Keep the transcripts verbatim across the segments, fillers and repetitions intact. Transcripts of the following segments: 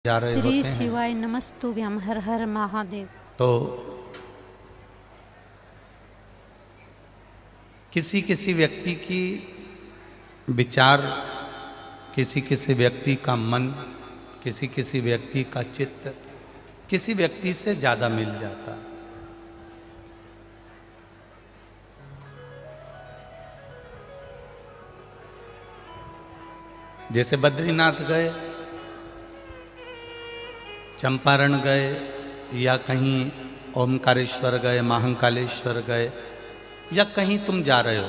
जा रहे श्री होते हैं शिवाय नमस्तुभ्यं हर हर महादेव। तो किसी किसी व्यक्ति की विचार, किसी किसी व्यक्ति का मन, किसी किसी व्यक्ति का चित्त किसी व्यक्ति से ज्यादा मिल जाता है। जैसे बद्रीनाथ गए, चंपारण गए, या कहीं ओमकारेश्वर गए, महाकालेश्वर गए, या कहीं तुम जा रहे हो,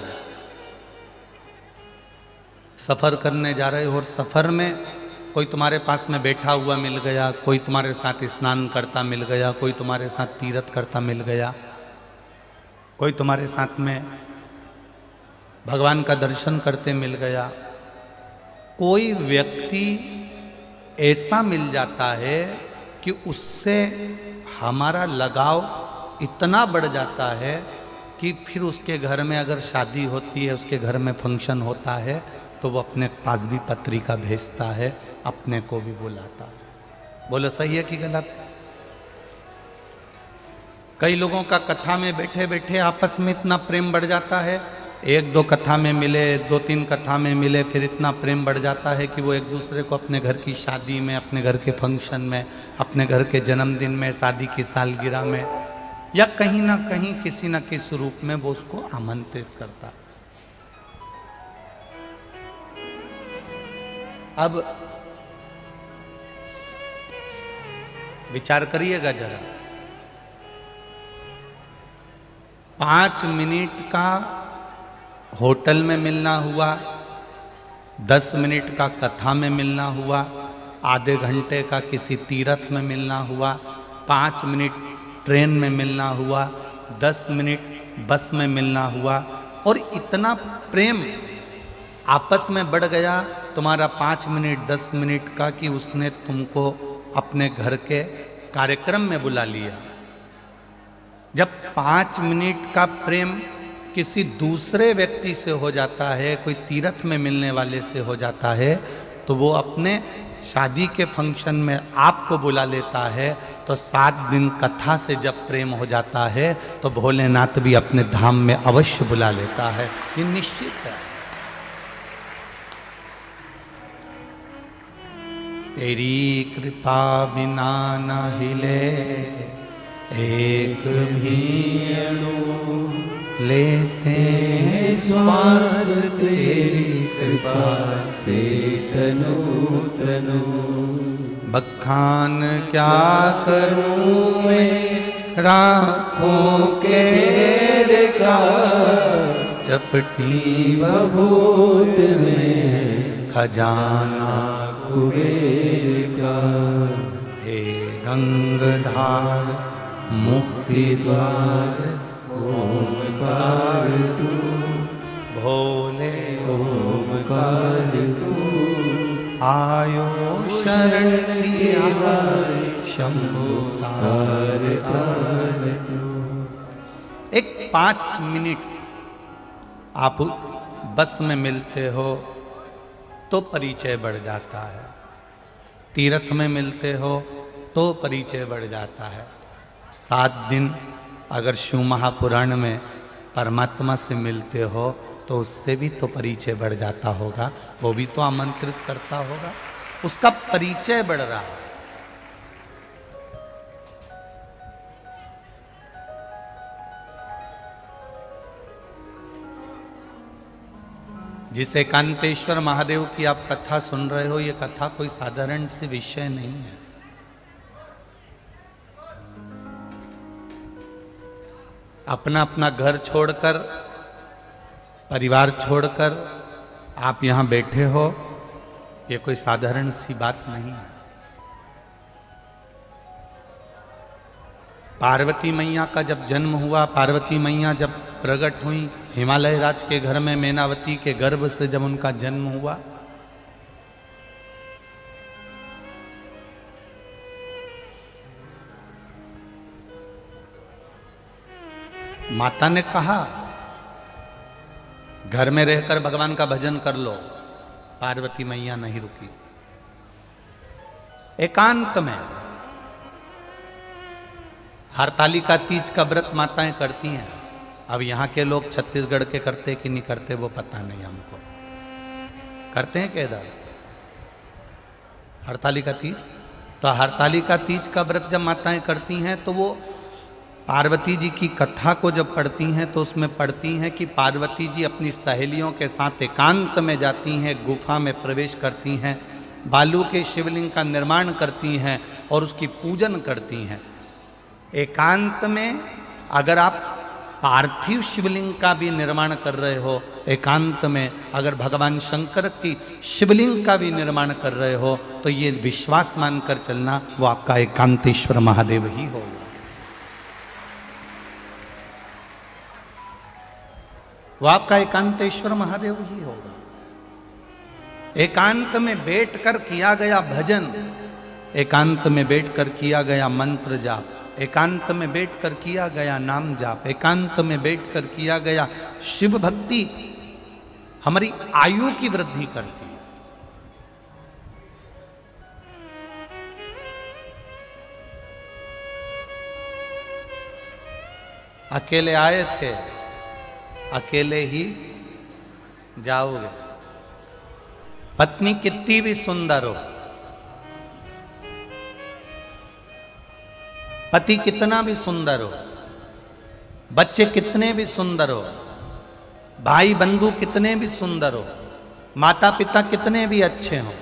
सफर करने जा रहे हो और सफर में कोई तुम्हारे पास में बैठा हुआ मिल गया, कोई तुम्हारे साथ स्नान करता मिल गया, कोई तुम्हारे साथ तीर्थ करता मिल गया, कोई तुम्हारे साथ में भगवान का दर्शन करते मिल गया। कोई व्यक्ति ऐसा मिल जाता है कि उससे हमारा लगाव इतना बढ़ जाता है कि फिर उसके घर में अगर शादी होती है, उसके घर में फंक्शन होता है, तो वो अपने पास भी पत्रिका भेजता है, अपने को भी बुलाता है। बोलो सही है कि गलत है? कई लोगों का कथा में बैठे बैठे आपस में इतना प्रेम बढ़ जाता है, एक दो कथा में मिले, दो तीन कथा में मिले, फिर इतना प्रेम बढ़ जाता है कि वो एक दूसरे को अपने घर की शादी में, अपने घर के फंक्शन में, अपने घर के जन्मदिन में, शादी की सालगिरह में, या कहीं ना कहीं किसी न किसी रूप में वो उसको आमंत्रित करता है। अब विचार करिएगा जरा, पांच मिनट का होटल में मिलना हुआ, दस मिनट का कथा में मिलना हुआ, आधे घंटे का किसी तीर्थ में मिलना हुआ, पाँच मिनट ट्रेन में मिलना हुआ, दस मिनट बस में मिलना हुआ, और इतना प्रेम आपस में बढ़ गया तुम्हारा पाँच मिनट दस मिनट का कि उसने तुमको अपने घर के कार्यक्रम में बुला लिया। जब पाँच मिनट का प्रेम किसी दूसरे व्यक्ति से हो जाता है, कोई तीर्थ में मिलने वाले से हो जाता है, तो वो अपने शादी के फंक्शन में आपको बुला लेता है। तो सात दिन कथा से जब प्रेम हो जाता है तो भोलेनाथ भी अपने धाम में अवश्य बुला लेता है, ये निश्चित है। तेरी कृपा बिना न हिले एक भी अणु, लेते हैं श्वास तेरी कृपा से तनु तनु। बखान क्या करूं मैं राखों के ढेर का, चपटी बबूत में खजाना कुबेर का। हे गंगाधार मुक्ति द्वार ओमकार तू, भोले ओमकार तू, आयो शरण दिया शंभु तार तार तू। एक पांच मिनट आप बस में मिलते हो तो परिचय बढ़ जाता है, तीर्थ में मिलते हो तो परिचय बढ़ जाता है। सात दिन अगर शिव महापुराण में परमात्मा से मिलते हो तो उससे भी तो परिचय बढ़ जाता होगा, वो भी तो आमंत्रित करता होगा, उसका परिचय बढ़ रहा है। जिस एकांतेश्वर महादेव की आप कथा सुन रहे हो, ये कथा कोई साधारण से विषय नहीं है। अपना अपना घर छोड़कर, परिवार छोड़कर आप यहाँ बैठे हो, ये कोई साधारण सी बात नहीं है। पार्वती मैया का जब जन्म हुआ, पार्वती मैया जब प्रकट हुई, हिमालय राज के घर में मैनावती के गर्भ से जब उनका जन्म हुआ, माता ने कहा घर में रहकर भगवान का भजन कर लो, पार्वती मैया नहीं रुकी। एकांत में। हरतालिका तीज का व्रत माताएं करती हैं। अब यहाँ के लोग छत्तीसगढ़ के करते कि नहीं करते वो पता नहीं हमको। करते हैं क्या इधर हरतालिका तीज? तो हरतालिका तीज का व्रत जब माताएं करती हैं तो वो पार्वती जी की कथा को जब पढ़ती हैं तो उसमें पढ़ती हैं कि पार्वती जी अपनी सहेलियों के साथ एकांत में जाती हैं, गुफा में प्रवेश करती हैं, बालू के शिवलिंग का निर्माण करती हैं और उसकी पूजन करती हैं। एकांत में अगर आप पार्थिव शिवलिंग का भी निर्माण कर रहे हो, एकांत में अगर भगवान शंकर की शिवलिंग का भी निर्माण कर रहे हो, तो ये विश्वास मानकर चलना वो आपका एकांतेश्वर महादेव ही होगा। वो आपका एकांतेश्वर महादेव ही होगा। एकांत में बैठकर किया गया भजन, एकांत में बैठकर किया गया मंत्र जाप, एकांत में बैठकर किया गया नाम जाप, एकांत में बैठकर किया गया शिव भक्ति हमारी आयु की वृद्धि करती है। अकेले आए थे, अकेले ही जाओगे। पत्नी कितनी भी सुंदर हो, पति कितना भी सुंदर हो, बच्चे कितने भी सुंदर हो, भाई बंधु कितने भी सुंदर हो, माता पिता कितने भी अच्छे हो,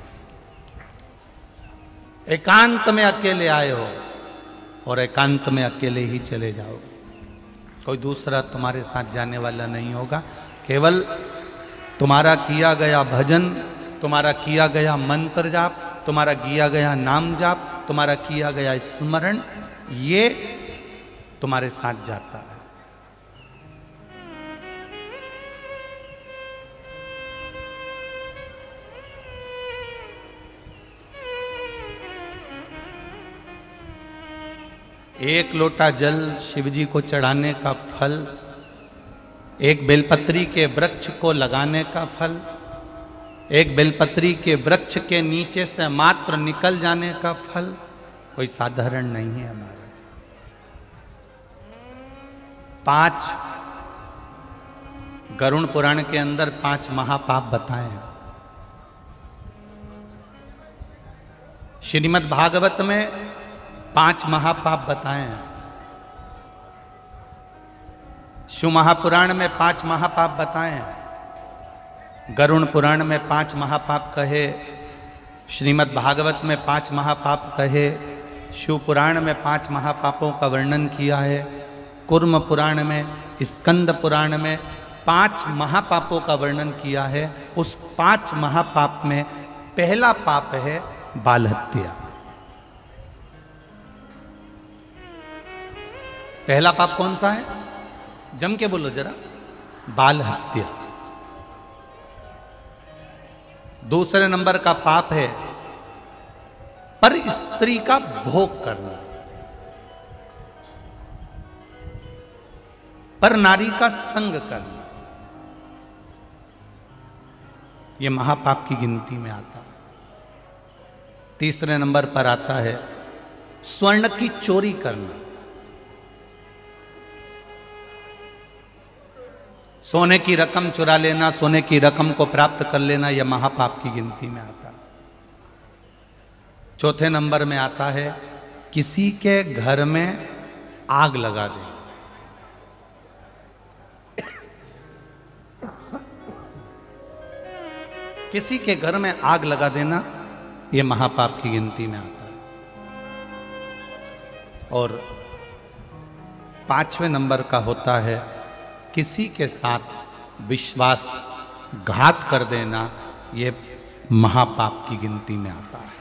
एकांत में अकेले आए हो और एकांत में अकेले ही चले जाओगे। कोई दूसरा तुम्हारे साथ जाने वाला नहीं होगा। केवल तुम्हारा किया गया भजन, तुम्हारा किया गया मंत्र जाप, तुम्हारा किया गया नाम जाप, तुम्हारा किया गया स्मरण, ये तुम्हारे साथ जाता है। एक लोटा जल शिवजी को चढ़ाने का फल, एक बेलपत्री के वृक्ष को लगाने का फल, एक बेलपत्री के वृक्ष के नीचे से मात्र निकल जाने का फल कोई साधारण नहीं है हमारा। पांच गरुड़ पुराण के अंदर पांच महापाप बताए हैं। श्रीमद् भागवत में पांच महापाप बताए हैं। शिव महापुराण में पांच महापाप बताए हैं। गरुड़ पुराण में पांच महापाप कहे, श्रीमद् भागवत में पांच महापाप कहे, शिव पुराण में पांच महापापों का वर्णन किया है, कुर्म पुराण में, स्कंद पुराण में पांच महापापों का वर्णन किया है। उस पांच महापाप में पहला पाप है बाल हत्या। पहला पाप कौन सा है? जम के बोलो जरा। बाल हत्या। दूसरे नंबर का पाप है पर स्त्री का भोग करना, पर नारी का संग करना, यह महापाप की गिनती में आता है। तीसरे नंबर पर आता है स्वर्ण की चोरी करना, सोने की रकम चुरा लेना, सोने की रकम को प्राप्त कर लेना, यह महापाप की गिनती में आता है। चौथे नंबर में आता है किसी के घर में आग लगा दे। किसी के घर में आग लगा देना, यह महापाप की गिनती में आता है। और पांचवें नंबर का होता है किसी के साथ विश्वासघात कर देना, यह महापाप की गिनती में आता है।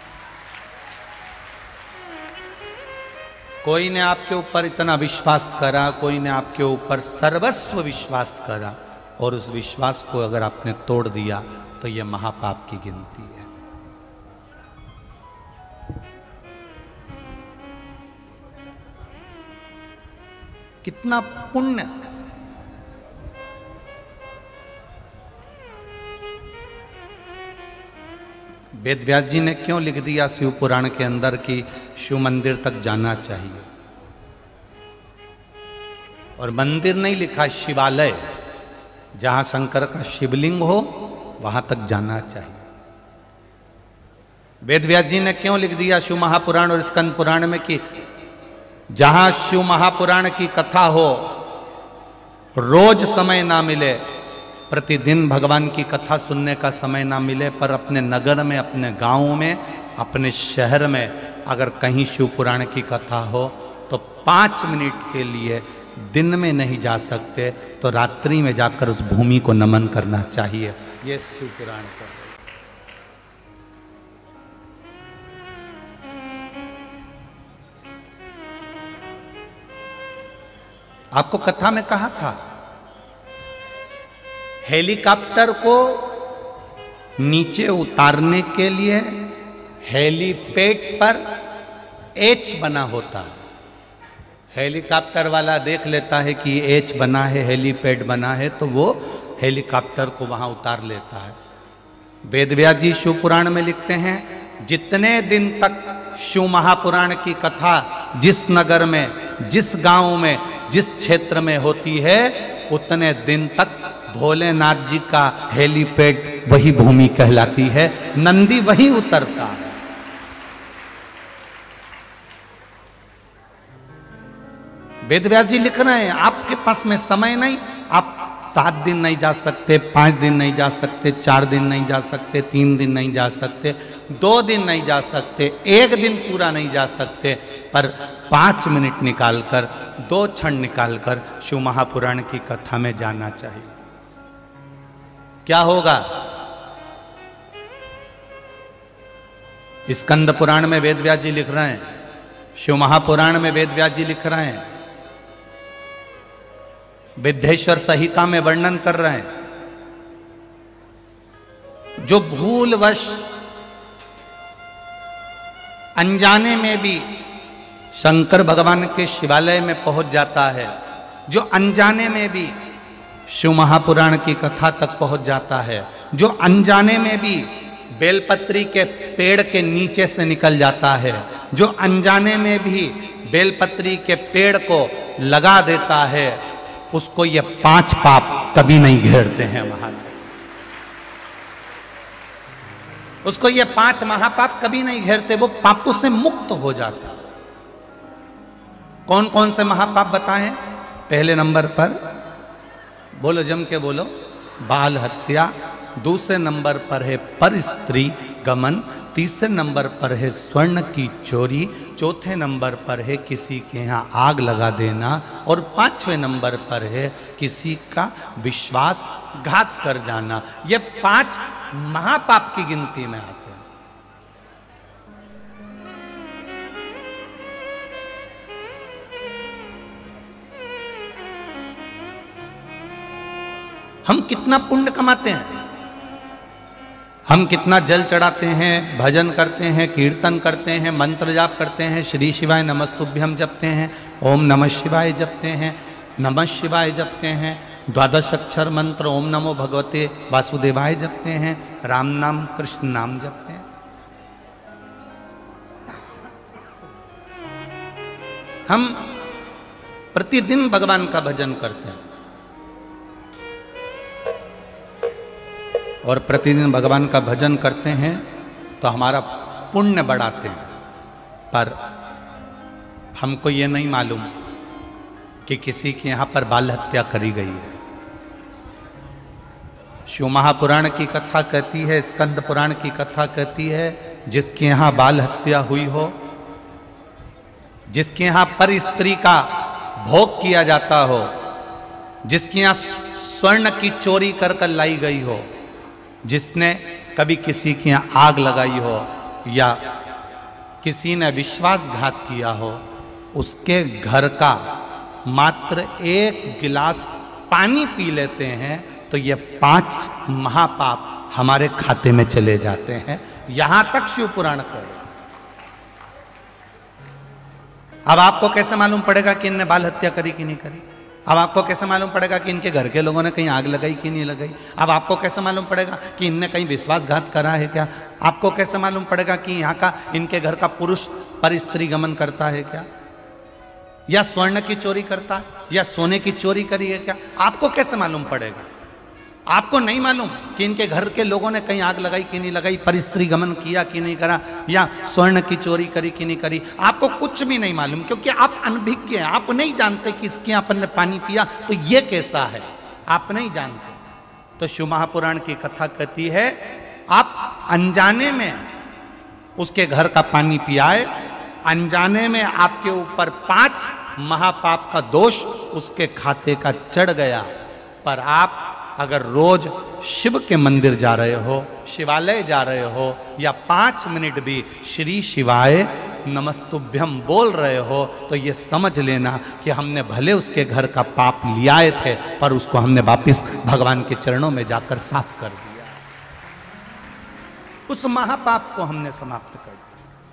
कोई ने आपके ऊपर इतना विश्वास करा, कोई ने आपके ऊपर सर्वस्व विश्वास करा और उस विश्वास को अगर आपने तोड़ दिया तो यह महापाप की गिनती है। कितना पुण्य वेद व्यास जी ने क्यों लिख दिया शिव पुराण के अंदर कि शिव मंदिर तक जाना चाहिए? और मंदिर नहीं लिखा, शिवालय, जहां शंकर का शिवलिंग हो वहां तक जाना चाहिए। वेद व्यास जी ने क्यों लिख दिया शिव महापुराण और स्कंद पुराण में कि जहां शिव महापुराण की कथा हो, रोज समय ना मिले, प्रतिदिन भगवान की कथा सुनने का समय ना मिले, पर अपने नगर में, अपने गांव में, अपने शहर में अगर कहीं शिव पुराण की कथा हो तो पाँच मिनट के लिए दिन में नहीं जा सकते तो रात्रि में जाकर उस भूमि को नमन करना चाहिए। ये शिव पुराण का आपको कथा में कहा था, हेलीकॉप्टर को नीचे उतारने के लिए हेलीपैड पर एच बना होता है। हेलीकॉप्टर वाला देख लेता है कि एच बना है, हेलीपैड बना है, तो वो हेलीकॉप्टर को वहां उतार लेता है। वेद व्यास जी शिव पुराण में लिखते हैं, जितने दिन तक शिव महापुराण की कथा जिस नगर में, जिस गांव में, जिस क्षेत्र में होती है, उतने दिन तक भोलेनाथ जी का हेलीपैड वही भूमि कहलाती है, नंदी वही उतरता है। वेद व्यास जी लिख रहे हैं, आपके पास में समय नहीं, आप सात दिन नहीं जा सकते, पांच दिन नहीं जा सकते, चार दिन नहीं जा सकते, तीन दिन नहीं जा सकते, दो दिन नहीं जा सकते, एक दिन पूरा नहीं जा सकते, पर पाँच मिनट निकालकर, दो क्षण निकालकर शिव महापुराण की कथा में जाना चाहिए। क्या होगा? स्कंद पुराण में वेद व्यास जी लिख रहे हैं, शिव महापुराण में वेद व्यास जी लिख रहे हैं, विद्येश्वर संहिता में वर्णन कर रहे हैं, जो भूलवश अनजाने में भी शंकर भगवान के शिवालय में पहुंच जाता है, जो अनजाने में भी शिव महापुराण की कथा तक पहुंच जाता है, जो अनजाने में भी बेलपत्री के पेड़ के नीचे से निकल जाता है, जो अनजाने में भी बेलपत्री के पेड़ को लगा देता है, उसको ये पांच पाप कभी नहीं घेरते हैं महाराज। उसको ये पांच महापाप कभी नहीं घेरते, वो पापों से मुक्त हो जाता। कौन कौन से महापाप बताएं? पहले नंबर पर बोलो, जम के बोलो, बाल हत्या। दूसरे नंबर पर है पर स्त्री गमन। तीसरे नंबर पर है स्वर्ण की चोरी। चौथे नंबर पर है किसी के यहाँ आग लगा देना। और पांचवें नंबर पर है किसी का विश्वासघात कर जाना। ये पांच महापाप की गिनती में आते हैं। हम कितना पुण्य कमाते हैं, हम कितना जल चढ़ाते हैं, भजन करते हैं, कीर्तन करते हैं, मंत्र जाप करते हैं, श्री शिवाय नमस्तुभ्यम जपते हैं, ओम नमः शिवाय जपते हैं, नमः शिवाय जपते हैं, द्वादश अक्षर मंत्र ओम नमो भगवते वासुदेवाय जपते हैं, राम नाम कृष्ण नाम जपते हैं। हम प्रतिदिन भगवान का भजन करते हैं और प्रतिदिन भगवान का भजन करते हैं तो हमारा पुण्य बढ़ाते हैं। पर हमको ये नहीं मालूम कि किसी के यहाँ पर बाल हत्या करी गई है। शिव महापुराण की कथा कहती है, स्कंद पुराण की कथा कहती है, जिसके यहाँ बाल हत्या हुई हो, जिसके यहाँ पर स्त्री का भोग किया जाता हो, जिसके यहाँ स्वर्ण की चोरी कर कर लाई गई हो, जिसने कभी किसी के यहाँ आग लगाई हो या किसी ने विश्वासघात किया हो, उसके घर का मात्र एक गिलास पानी पी लेते हैं तो ये पांच महापाप हमारे खाते में चले जाते हैं। यहां तक शिव पुराण को। अब आपको कैसे मालूम पड़ेगा कि इनने बाल हत्या करी कि नहीं करी? अब आपको कैसे मालूम पड़ेगा कि इनके घर के लोगों ने कहीं आग लगाई कि नहीं लगाई? अब आपको कैसे मालूम पड़ेगा कि इनने कहीं विश्वासघात करा है क्या? आपको कैसे मालूम पड़ेगा कि यहाँ का इनके घर का पुरुष पर स्त्री गमन करता है क्या, या स्वर्ण की चोरी करता है, या सोने की चोरी करी है क्या? आपको कैसे मालूम पड़ेगा? आपको नहीं मालूम कि इनके घर के लोगों ने कहीं आग लगाई कि नहीं लगाई, पर स्त्री गमन किया कि नहीं करा, या स्वर्ण की चोरी करी कि नहीं करी? आपको कुछ भी नहीं मालूम, क्योंकि आप अनभिज्ञ हैं। आप नहीं जानते कि इसके यहाँ अपन ने पानी पिया तो ये कैसा है, आप नहीं जानते। तो शिव महापुराण की कथा कहती है, आप अनजाने में उसके घर का पानी पियाए, अनजाने में आपके ऊपर पांच महापाप का दोष उसके खाते का चढ़ गया। पर आप अगर रोज शिव के मंदिर जा रहे हो, शिवालय जा रहे हो, या पांच मिनट भी श्री शिवाय नमस्तुभ्यम बोल रहे हो, तो ये समझ लेना कि हमने भले उसके घर का पाप लियाए थे, पर उसको हमने वापिस भगवान के चरणों में जाकर साफ कर दिया, उस महापाप को हमने समाप्त कर दिया।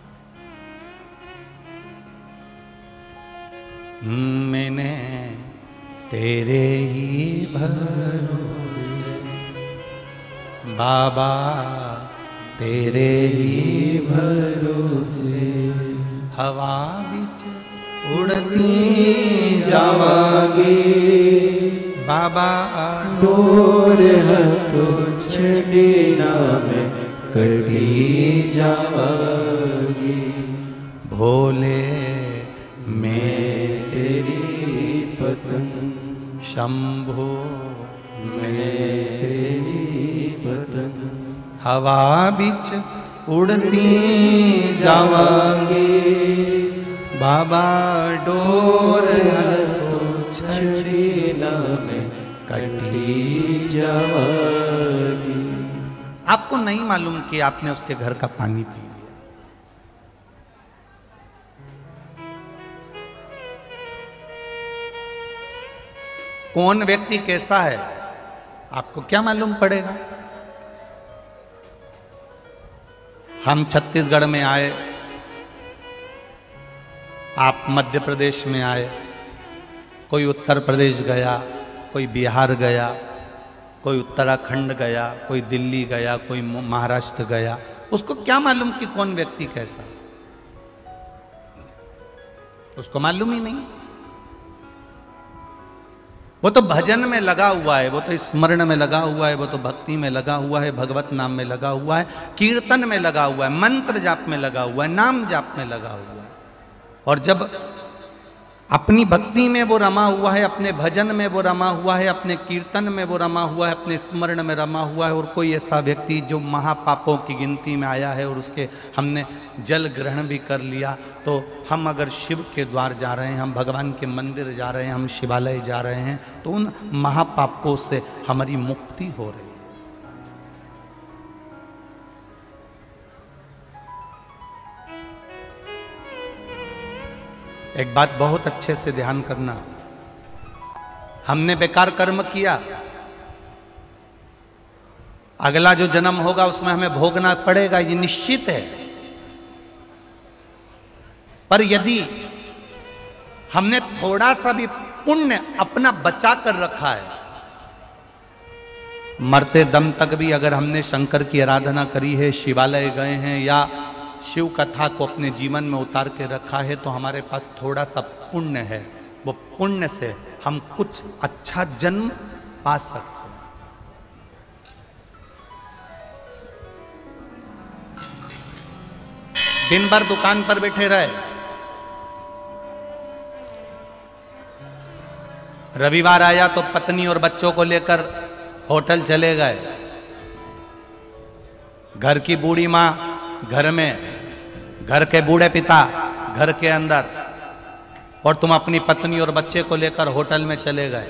मैंने तेरे ही भरोसे बाबा, तेरे ही भरोसे हवा बिच उड़ती जावागी बाबा, डोर हथो छड़ी नाम कड़ी जावागी। भोले मैं तेरी पतंग, शंभो मैं तेरी पतंग, हवा बिच उड़ती जावांगी बाबा, डोर हथो छड़ी नाम कटी जावागी। आपको नहीं मालूम कि आपने उसके घर का पानी पी लिया। कौन व्यक्ति कैसा है आपको क्या मालूम पड़ेगा? हम छत्तीसगढ़ में आए, आप मध्य प्रदेश में आए, कोई उत्तर प्रदेश गया, कोई बिहार गया, कोई उत्तराखंड गया, कोई दिल्ली गया, कोई महाराष्ट्र गया। उसको क्या मालूम कि कौन व्यक्ति कैसा? उसको मालूम ही नहीं। वो तो भजन में लगा हुआ है, वो तो स्मरण में लगा हुआ है, वो तो भक्ति में लगा हुआ है, भगवत नाम में लगा हुआ है, कीर्तन में लगा हुआ है, मंत्र जाप में लगा हुआ है, नाम जाप में लगा हुआ है। और जब अपनी भक्ति में वो रमा हुआ है, अपने भजन में वो रमा हुआ है, अपने कीर्तन में वो रमा हुआ है, अपने स्मरण में रमा हुआ है, और कोई ऐसा व्यक्ति जो महापापों की गिनती में आया है और उसके हमने जल ग्रहण भी कर लिया, तो हम अगर शिव के द्वार जा रहे हैं, हम भगवान के मंदिर जा रहे हैं, हम शिवालय जा रहे हैं, तो उन महापापों से हमारी मुक्ति हो रही है। एक बात बहुत अच्छे से ध्यान करना, हमने बेकार कर्म किया, अगला जो जन्म होगा उसमें हमें भोगना पड़ेगा, ये निश्चित है। पर यदि हमने थोड़ा सा भी पुण्य अपना बचा कर रखा है, मरते दम तक भी अगर हमने शंकर की आराधना करी है, शिवालय गए हैं, या शिव कथा को अपने जीवन में उतार के रखा है, तो हमारे पास थोड़ा सा पुण्य है। वो पुण्य से हम कुछ अच्छा जन्म पा सकते हैं। दिन भर दुकान पर बैठे रहे, रविवार आया तो पत्नी और बच्चों को लेकर होटल चले गए, घर की बूढ़ी माँ घर में, घर के बूढ़े पिता घर के अंदर, और तुम अपनी पत्नी और बच्चे को लेकर होटल में चले गए।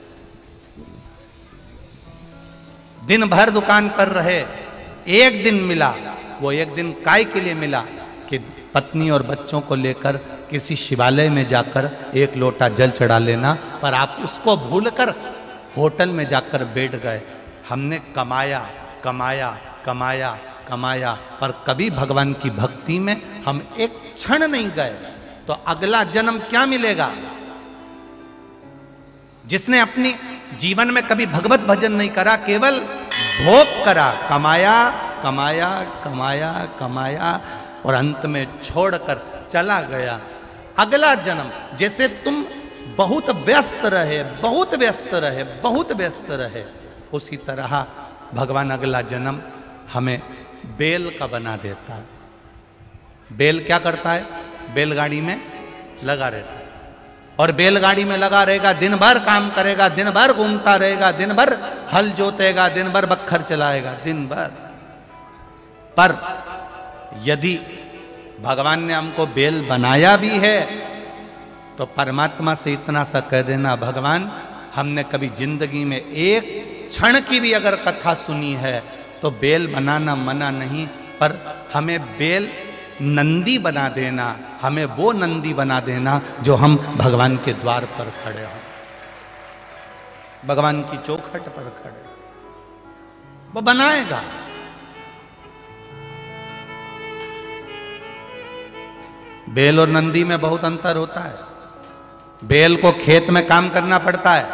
दिन भर दुकान कर रहे, एक दिन मिला, वो एक दिन काय के लिए मिला कि पत्नी और बच्चों को लेकर किसी शिवालय में जाकर एक लोटा जल चढ़ा लेना, पर आप उसको भूलकर होटल में जाकर बैठ गए। हमने कमाया कमाया कमाया कमाया, पर कभी भगवान की भक्ति में हम एक क्षण नहीं गए, तो अगला जन्म क्या मिलेगा? जिसने अपनी जीवन में कभी भगवत भजन नहीं करा, केवल भोग करा, कमाया कमाया कमाया कमाया और अंत में छोड़कर चला गया। अगला जन्म, जैसे तुम बहुत व्यस्त रहे बहुत व्यस्त रहे बहुत व्यस्त रहे उसी तरह भगवान अगला जन्म हमें बेल का बना देता है। बेल क्या करता है? बैलगाड़ी में लगा रहता है और बैलगाड़ी में लगा रहेगा, दिन भर काम करेगा, दिन भर घूमता रहेगा, दिन भर हल जोतेगा, दिन भर बखर चलाएगा, दिन भर। पर यदि भगवान ने हमको बेल बनाया भी है तो परमात्मा से इतना सा कह देना, भगवान हमने कभी जिंदगी में एक क्षण की भी अगर कथा सुनी है तो बेल बनाना मना नहीं, पर हमें बेल नंदी बना देना, हमें वो नंदी बना देना जो हम भगवान के द्वार पर खड़े हों, भगवान की चौखट पर खड़े, वो बनाएगा। बेल और नंदी में बहुत अंतर होता है। बेल को खेत में काम करना पड़ता है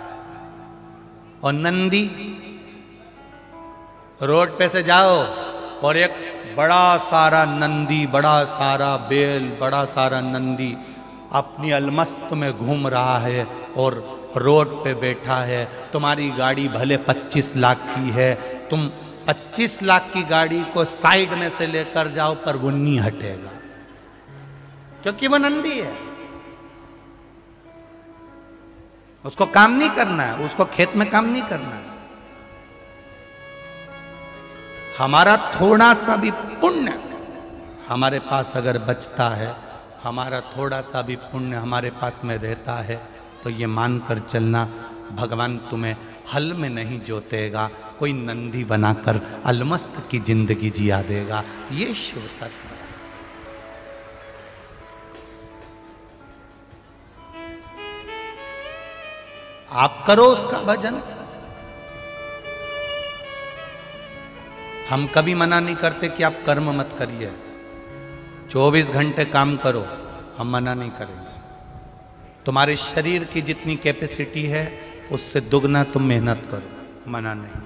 और नंदी रोड पे से जाओ और एक बड़ा सारा नंदी, बड़ा सारा बेल, बड़ा सारा नंदी अपनी अलमस्त में घूम रहा है और रोड पे बैठा है। तुम्हारी गाड़ी भले पच्चीस लाख की है, तुम पच्चीस लाख की गाड़ी को साइड में से लेकर जाओ पर वो नहीं हटेगा, क्योंकि वो नंदी है, उसको काम नहीं करना है, उसको खेत में काम नहीं करना है। हमारा थोड़ा सा भी पुण्य हमारे पास अगर बचता है, हमारा थोड़ा सा भी पुण्य हमारे पास में रहता है, तो ये मानकर चलना भगवान तुम्हें हल में नहीं जोतेगा, कोई नंदी बनाकर अलमस्त की जिंदगी जिया देगा। ये शिव तत्व। आप करो उसका भजन। हम कभी मना नहीं करते कि आप कर्म मत करिए, चौबीस घंटे काम करो, हम मना नहीं करेंगे। तुम्हारे शरीर की जितनी कैपेसिटी है उससे दुगना तुम मेहनत करो, मना नहीं।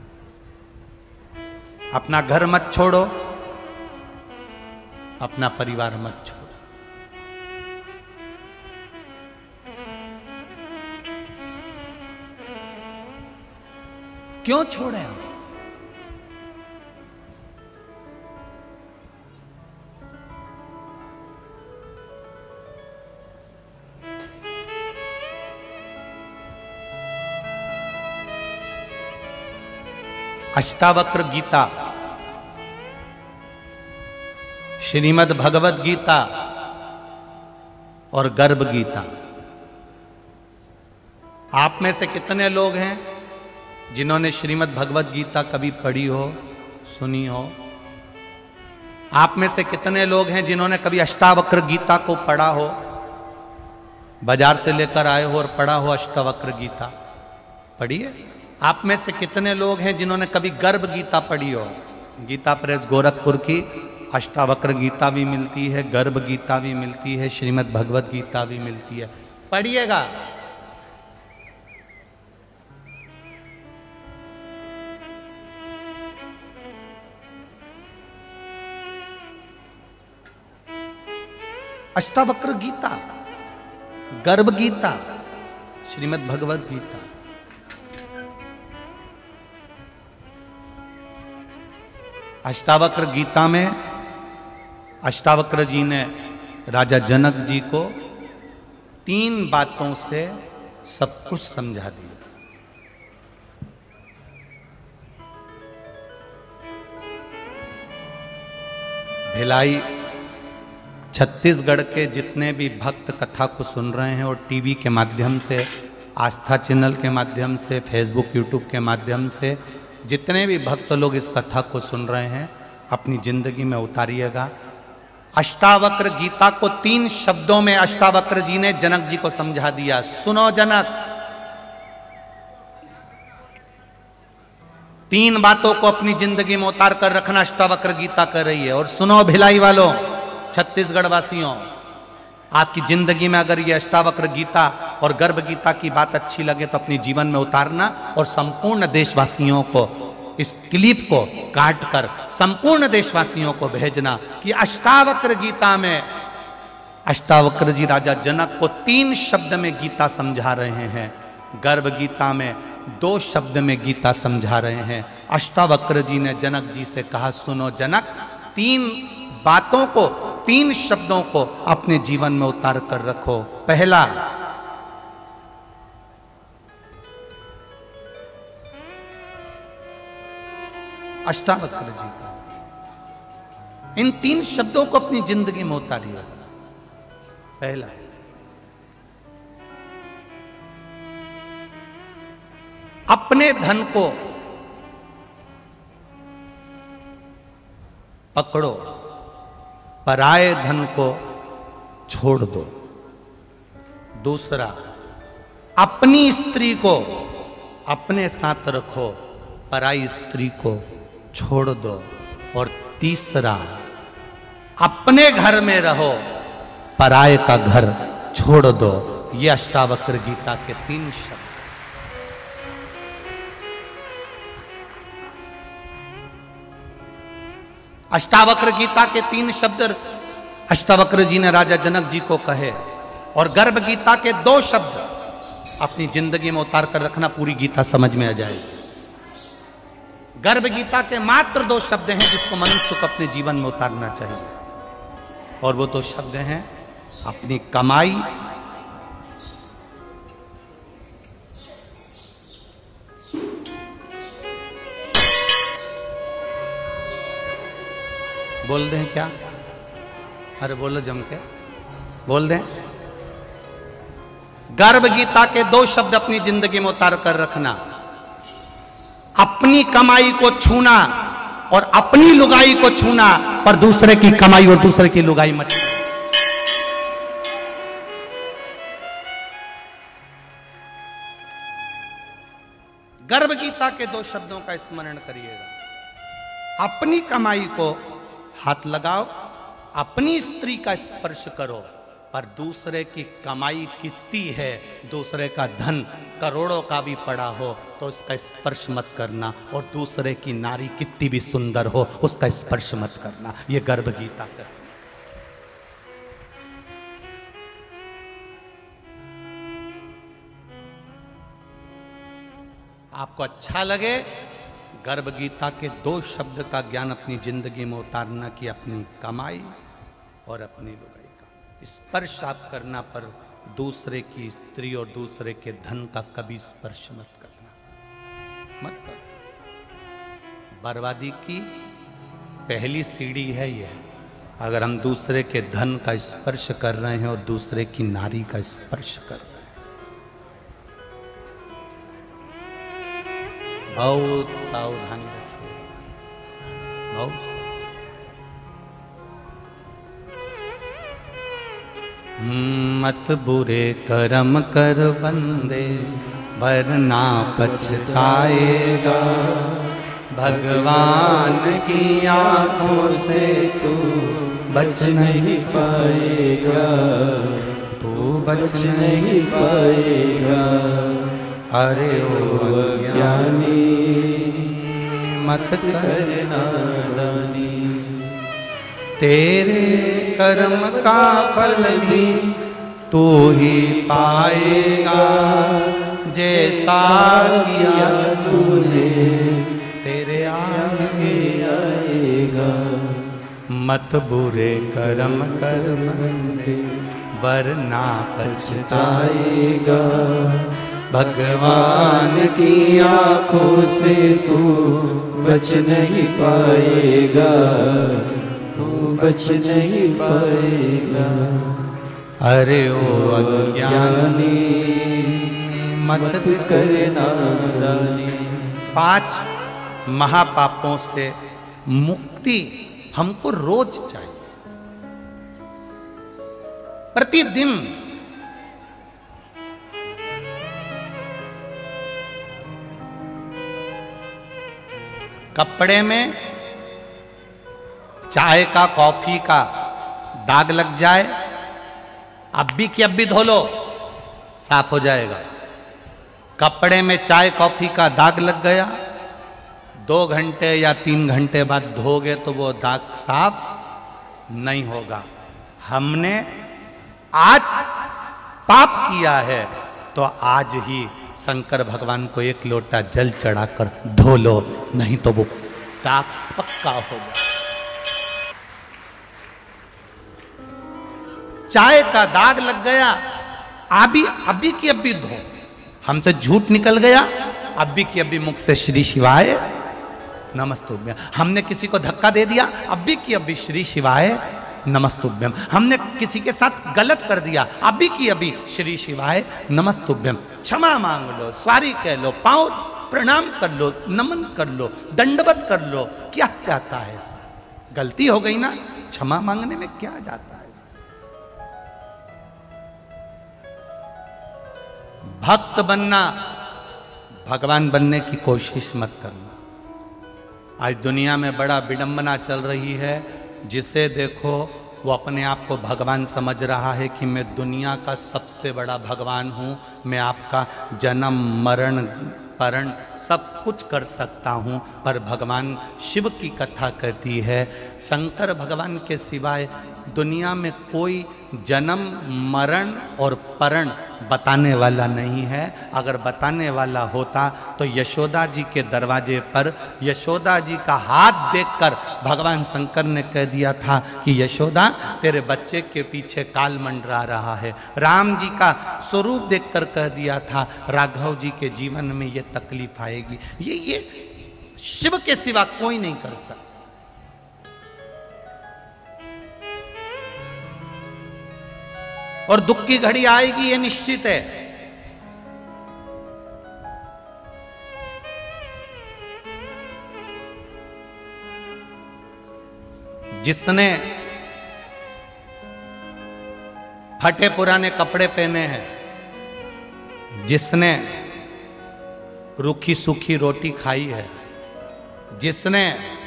अपना घर मत छोड़ो, अपना परिवार मत छोड़ो। क्यों छोड़े हम? अष्टावक्र गीता, श्रीमद् भगवत गीता और गर्भ गीता। आप में से कितने लोग हैं जिन्होंने श्रीमद् भगवत गीता कभी पढ़ी हो, सुनी हो? आप में से कितने लोग हैं जिन्होंने कभी अष्टावक्र गीता को पढ़ा हो, बाजार से लेकर आए हो और पढ़ा हो अष्टावक्र गीता? पढ़िए। आप में से कितने लोग हैं जिन्होंने कभी गर्भ गीता पढ़ी हो? गीता प्रेस गोरखपुर की अष्टावक्र गीता भी मिलती है, गर्भ गीता भी मिलती है, श्रीमद् भगवत गीता भी मिलती है, पढ़िएगा। अष्टावक्र गीता, गर्भ गीता, श्रीमद् भगवत गीता। अष्टावक्र गीता में अष्टावक्र जी ने राजा जनक जी को तीन बातों से सब कुछ समझा दिया। भिलाई छत्तीसगढ़ के जितने भी भक्त कथा को सुन रहे हैं और टीवी के माध्यम से, आस्था चैनल के माध्यम से, फेसबुक यूट्यूब के माध्यम से जितने भी भक्त लोग इस कथा को सुन रहे हैं, अपनी जिंदगी में उतारिएगा। अष्टावक्र गीता को तीन शब्दों में अष्टावक्र जी ने जनक जी को समझा दिया। सुनो जनक, तीन बातों को अपनी जिंदगी में उतार कर रखना अष्टावक्र गीता कर रही है। और सुनो भिलाई वालों, छत्तीसगढ़ वासियों, आपकी जिंदगी में अगर ये अष्टावक्र गीता और गर्भ गीता की बात अच्छी लगे तो अपने जीवन में उतारना और संपूर्ण देशवासियों को इस क्लिप को काट कर संपूर्ण देशवासियों को भेजना कि अष्टावक्र गीता में अष्टावक्र जी राजा जनक को तीन शब्द में गीता समझा रहे हैं, गर्भ गीता में दो शब्द में गीता समझा रहे हैं। अष्टावक्र जी ने जनक जी से कहा, सुनो जनक, तीन बातों को, तीन शब्दों को अपने जीवन में उतार कर रखो। पहला, अष्टावक्र जी का इन तीन शब्दों को अपनी जिंदगी में उतारिए। पहला, अपने धन को पकड़ो, पराये धन को छोड़ दो। दूसरा, अपनी स्त्री को अपने साथ रखो, पराई स्त्री को छोड़ दो। और तीसरा, अपने घर में रहो, पराये का घर छोड़ दो। ये अष्टावक्र गीता के तीन शब्द। अष्टावक्र गीता के तीन शब्द अष्टावक्र जी ने राजा जनक जी को कहे और गर्भ गीता के दो शब्द अपनी जिंदगी में उतार कर रखना, पूरी गीता समझ में आ जाए। गर्भ गीता के मात्र दो शब्द हैं जिसको मनुष्य को अपने जीवन में उतारना चाहिए, और वो दो शब्द हैं अपनी कमाई बोल दें क्या? अरे बोलो जम के बोल दें। गर्भ गीता के दो शब्द अपनी जिंदगी में उतार कर रखना, अपनी कमाई को छूना और अपनी लुगाई को छूना, पर दूसरे की कमाई और दूसरे की लुगाई मत छूना। गर्भ गीता के दो शब्दों का स्मरण करिएगा। अपनी कमाई को हाथ लगाओ, अपनी स्त्री का स्पर्श करो, पर दूसरे की कमाई कितनी है, दूसरे का धन करोड़ों का भी पड़ा हो तो उसका स्पर्श मत करना, और दूसरे की नारी कितनी भी सुंदर हो उसका स्पर्श मत करना। ये गर्भ गीता का। आपको अच्छा लगे, गर्भ गीता के दो शब्द का ज्ञान अपनी जिंदगी में उतारना कि अपनी कमाई और अपनी लुगाई का स्पर्श आप करना, पर दूसरे की स्त्री और दूसरे के धन का कभी स्पर्श मत करना, मत करो। बर्बादी की पहली सीढ़ी है यह, अगर हम दूसरे के धन का स्पर्श कर रहे हैं और दूसरे की नारी का स्पर्श कर रहे हैं। बहुत सावधानी रखिए, बहुत। मत बुरे कर्म कर बंदे, वरना पछताएगा। भगवान की आंखों से तू बच नहीं पाएगा, तू बच नहीं पाएगा। अरे ओ अज्ञानी मत कर नादानी, तेरे कर्म का फल भी तू ही पाएगा। जैसा किया तूने तेरे आगे आएगा। मत बुरे कर्म कर बंदे, वरना पछताएगा। भगवान की आंखों से तू बच नहीं पाएगा, तू बच नहीं पाएगा। अरे ओ अज्ञानी मत कर नादानी। पांच महापापों से मुक्ति हमको रोज चाहिए, प्रतिदिन। कपड़े में चाय का, कॉफी का दाग लग जाए, अब भी कि अब भी धो लो, साफ हो जाएगा। कपड़े में चाय कॉफी का दाग लग गया, दो घंटे या तीन घंटे बाद धोगे तो वो दाग साफ नहीं होगा। हमने आज पाप किया है तो आज ही शंकर भगवान को एक लोटा जल चढ़ाकर धो लो, नहीं तो वो दाग पक्का होगा। चाय का दाग लग गया, अभी अभी की अभी धो, हमसे झूठ निकल गया, अभी की अभी मुख से श्री शिवाय नमस्तुभ्यम। हमने किसी को धक्का दे दिया, अभी की अभी श्री शिवाय नमस्तुभ्यम। हमने किसी के साथ गलत कर दिया, अभी की अभी श्री शिवाय नमस्तुभ्यम। क्षमा मांग लो, सॉरी कह लो, पांव प्रणाम कर लो, नमन कर लो, दंडवत कर लो। क्या जाता है? गलती हो गई ना, क्षमा मांगने में क्या जाता है? भक्त बनना, भगवान बनने की कोशिश मत करना। आज दुनिया में बड़ा विडंबना चल रही है, जिसे देखो वो अपने आप को भगवान समझ रहा है कि मैं दुनिया का सबसे बड़ा भगवान हूँ, मैं आपका जन्म मरण परण सब कुछ कर सकता हूँ। पर भगवान शिव की कथा कहती है, शंकर भगवान के सिवाय दुनिया में कोई जन्म मरण और परण बताने वाला नहीं है। अगर बताने वाला होता तो यशोदा जी के दरवाजे पर यशोदा जी का हाथ देखकर भगवान शंकर ने कह दिया था कि यशोदा तेरे बच्चे के पीछे काल मंडरा रहा है। राम जी का स्वरूप देखकर कह दिया था राघव जी के जीवन में ये तकलीफ आएगी। ये ये शिव के सिवा कोई नहीं कर सकता। और दुख की घड़ी आएगी, ये निश्चित है। जिसने फटे पुराने कपड़े पहने हैं, जिसने रूखी सूखी रोटी खाई है, जिसने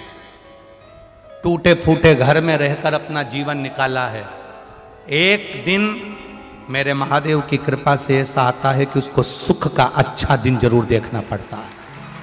टूटे फूटे घर में रहकर अपना जीवन निकाला है, एक दिन मेरे महादेव की कृपा से ऐसा आता है कि उसको सुख का अच्छा दिन जरूर देखना पड़ता है।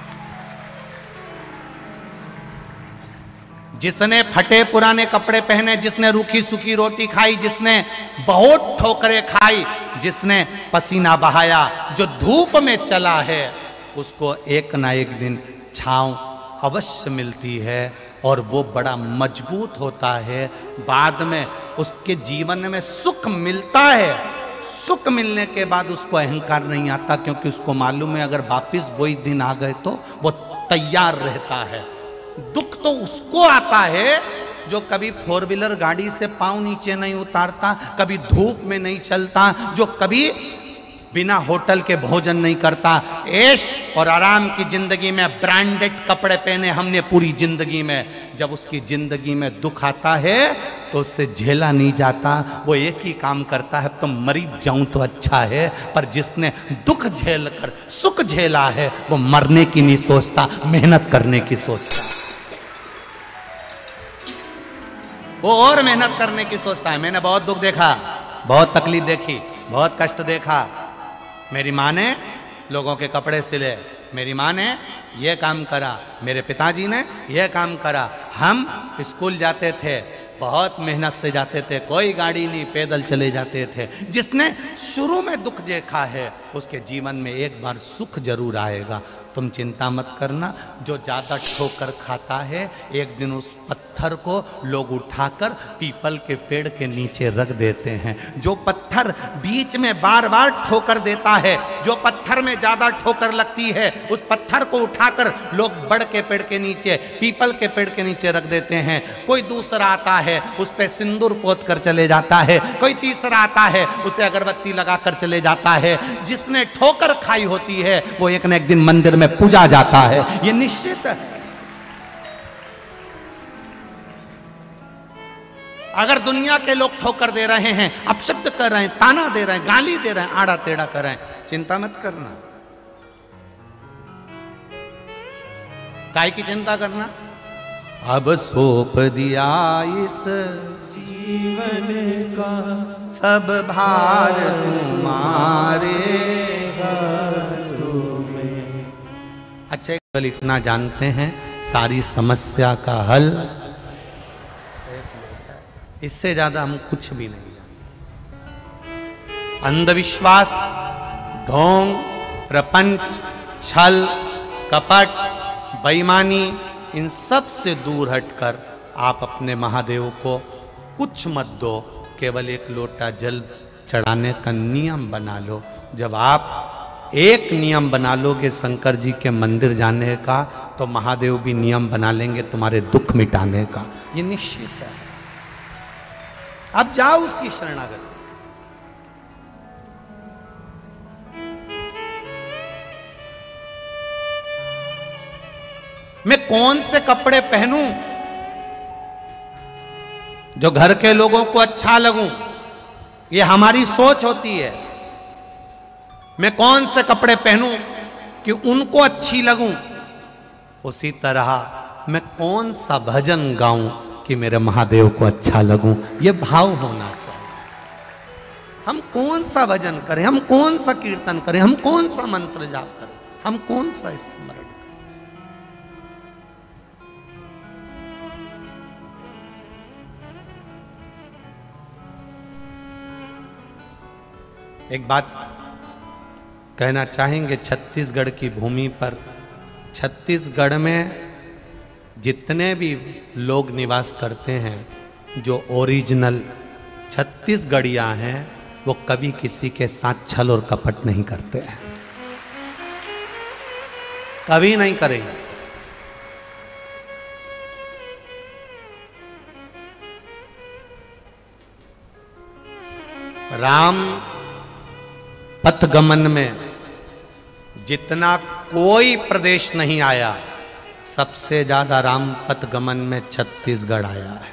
जिसने फटे पुराने कपड़े पहने, जिसने रूखी सूखी रोटी खाई, जिसने बहुत ठोकरें खाई, जिसने पसीना बहाया, जो धूप में चला है, उसको एक ना एक दिन छांव अवश्य मिलती है और वो बड़ा मजबूत होता है। बाद में उसके जीवन में सुख मिलता है। सुख मिलने के बाद उसको अहंकार नहीं आता, क्योंकि उसको मालूम है अगर वापिस वही दिन आ गए तो वो तैयार रहता है। दुख तो उसको आता है जो कभी फोर व्हीलर गाड़ी से पांव नीचे नहीं उतारता, कभी धूप में नहीं चलता, जो कभी बिना होटल के भोजन नहीं करता, ऐश और आराम की जिंदगी में ब्रांडेड कपड़े पहने हमने पूरी जिंदगी में। जब उसकी जिंदगी में दुख आता है तो उससे झेला नहीं जाता, वो एक ही काम करता है, तो मरी जाऊं तो अच्छा है। पर जिसने दुख झेल कर सुख झेला है वो मरने की नहीं सोचता, मेहनत करने की सोचता, वो और मेहनत करने की सोचता है। मैंने बहुत दुख देखा, बहुत तकलीफ देखी, बहुत कष्ट देखा। मेरी माँ ने लोगों के कपड़े सिले, मेरी माँ ने ये काम करा, मेरे पिताजी ने ये काम करा। हम स्कूल जाते थे, बहुत मेहनत से जाते थे, कोई गाड़ी नहीं, पैदल चले जाते थे। जिसने शुरू में दुख देखा है उसके जीवन में एक बार सुख जरूर आएगा। तुम चिंता मत करना। जो ज़्यादा ठोकर खाता है, एक दिन उस पत्थर को लोग उठाकर पीपल के पेड़ के नीचे रख देते हैं। जो पत्थर बीच में बार बार ठोकर देता है, जो पत्थर में ज़्यादा ठोकर लगती है, उस पत्थर को उठाकर लोग बड़ के पेड़ के नीचे, पीपल के पेड़ के नीचे रख देते हैं। कोई दूसरा आता है, उस पर सिंदूर पोत कर चले जाता है। कोई तीसरा आता है, उसे अगरबत्ती लगाकर चले जाता है। जिसने ठोकर खाई होती है वो एक न एक दिन मंदिर में पूजा जाता है, ये निश्चित है। अगर दुनिया के लोग ठोकर दे रहे हैं, अपशब्द कर रहे हैं, ताना दे रहे हैं, गाली दे रहे हैं, आड़ा टेढ़ा कर रहे हैं, चिंता मत करना। काय की चिंता करना? अब सौंप दिया इस जीवन का सब भार तुम्हारे हाथों में। अच्छा, केवल इतना जानते हैं सारी समस्या का हल, इससे ज्यादा हम कुछ भी नहीं जानते। अंधविश्वास, ढोंग, प्रपंच, छल, कपट, बेईमानी, इन सब से दूर हटकर आप अपने महादेव को कुछ मत दो, केवल एक लोटा जल चढ़ाने का नियम बना लो। जब आप एक नियम बना लोगे शंकर जी के मंदिर जाने का, तो महादेव भी नियम बना लेंगे तुम्हारे दुख मिटाने का, ये निश्चित है। अब जाओ उसकी शरणागति। मैं कौन से कपड़े पहनूं जो घर के लोगों को अच्छा लगूं, ये हमारी सोच होती है। मैं कौन से कपड़े पहनूं कि उनको अच्छी लगूं, उसी तरह मैं कौन सा भजन गाऊं कि मेरे महादेव को अच्छा लगूं, ये भाव होना चाहिए। हम कौन सा भजन करें, हम कौन सा कीर्तन करें, हम कौन सा मंत्र जाप करें, हम कौन सा स्मरण। एक बात कहना चाहेंगे, छत्तीसगढ़ की भूमि पर, छत्तीसगढ़ में जितने भी लोग निवास करते हैं, जो ओरिजिनल छत्तीसगढ़िया हैं, वो कभी किसी के साथ छल और कपट नहीं करते हैं, कभी नहीं करेंगे। राम पथगमन में जितना कोई प्रदेश नहीं आया, सबसे ज्यादा राम पथगमन में छत्तीसगढ़ आया है।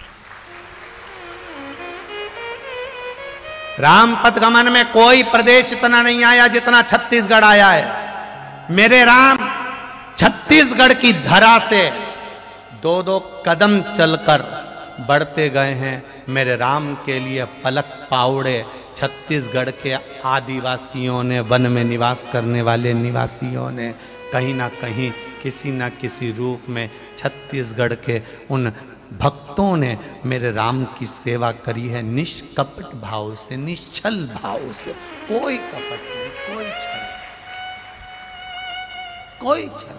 राम पथगमन में कोई प्रदेश इतना नहीं आया जितना छत्तीसगढ़ आया है। मेरे राम छत्तीसगढ़ की धरा से दो दो कदम चलकर बढ़ते गए हैं। मेरे राम के लिए पलक पाउड़े छत्तीसगढ़ के आदिवासियों ने, वन में निवास करने वाले निवासियों ने कहीं ना कहीं किसी ना किसी रूप में छत्तीसगढ़ के उन भक्तों ने मेरे राम की सेवा करी है, निष्कपट भाव से, निश्चल भाव से। कोई कपट नहीं, कोई छल, कोई छल।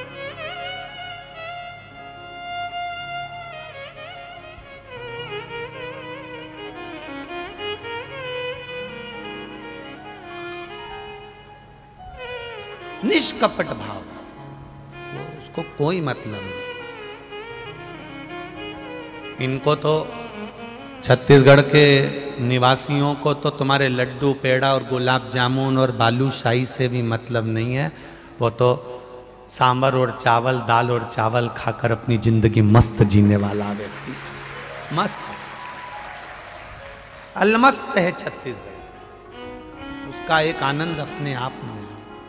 निष्कपट भाव, वो उसको कोई मतलब नहीं। इनको तो, छत्तीसगढ़ के निवासियों को तो तुम्हारे लड्डू, पेड़ा और गुलाब जामुन और बालूशाही से भी मतलब नहीं है। वो तो सांभर और चावल, दाल और चावल खाकर अपनी जिंदगी मस्त जीने वाला व्यक्ति, मस्त अलमस्त है छत्तीसगढ़। उसका एक आनंद अपने आप में।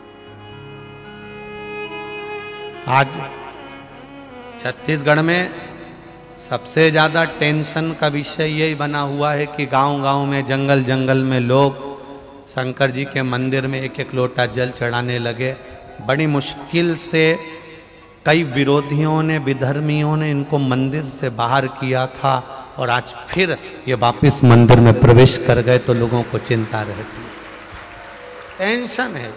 आज छत्तीसगढ़ में सबसे ज़्यादा टेंशन का विषय यही बना हुआ है कि गांव-गांव में, जंगल जंगल में लोग शंकर जी के मंदिर में एक एक लोटा जल चढ़ाने लगे। बड़ी मुश्किल से कई विरोधियों ने, विधर्मियों ने इनको मंदिर से बाहर किया था, और आज फिर ये वापस मंदिर में प्रवेश कर गए तो लोगों को चिंता रहती है, टेंशन है।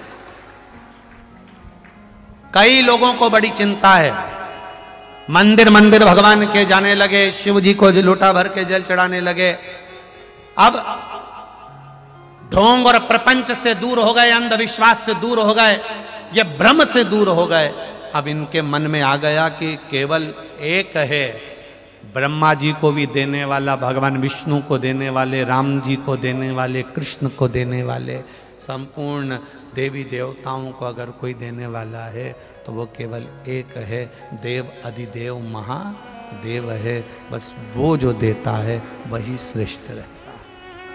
कई लोगों को बड़ी चिंता है। मंदिर मंदिर भगवान के जाने लगे, शिव जी को लोटा भर के जल चढ़ाने लगे। अब ढोंग और प्रपंच से दूर हो गए, अंधविश्वास से दूर हो गए, ये भ्रम से दूर हो गए। अब इनके मन में आ गया कि केवल एक है, ब्रह्मा जी को भी देने वाला, भगवान विष्णु को देने वाले, राम जी को देने वाले, कृष्ण को देने वाले, संपूर्ण देवी देवताओं को अगर कोई देने वाला है तो वो केवल एक है, देव अधिदेव महादेव है। बस वो जो देता है वही श्रेष्ठ रहता है,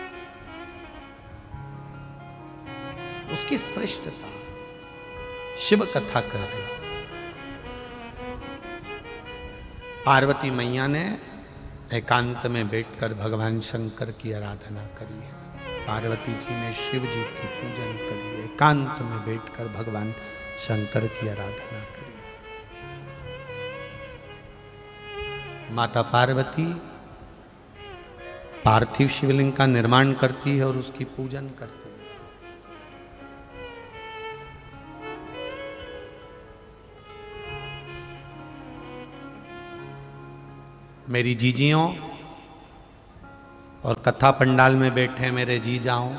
उसकी श्रेष्ठता। शिव कथा कर रहे, पार्वती मैया ने एकांत में बैठकर भगवान शंकर की आराधना करिए। पार्वती जी ने शिव जी की पूजन करिए। एकांत में बैठकर भगवान शंकर की आराधना करिए। माता पार्वती पार्थिव शिवलिंग का निर्माण करती है और उसकी पूजन करती है। मेरी जीजियों और कथा पंडाल में बैठे मेरे जीजाओं,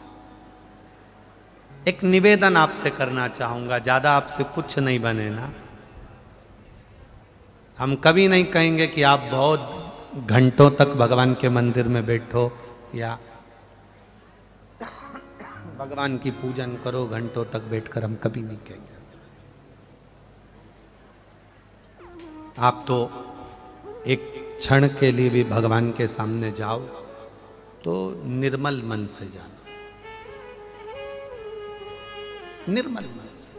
एक निवेदन आपसे करना चाहूंगा। ज्यादा आपसे कुछ नहीं बने ना। हम कभी नहीं कहेंगे कि आप बहुत घंटों तक भगवान के मंदिर में बैठो या भगवान की पूजन करो घंटों तक बैठकर, हम कभी नहीं कहेंगे। आप तो एक क्षण के लिए भी भगवान के सामने जाओ तो निर्मल मन से जाना, निर्मल मन से।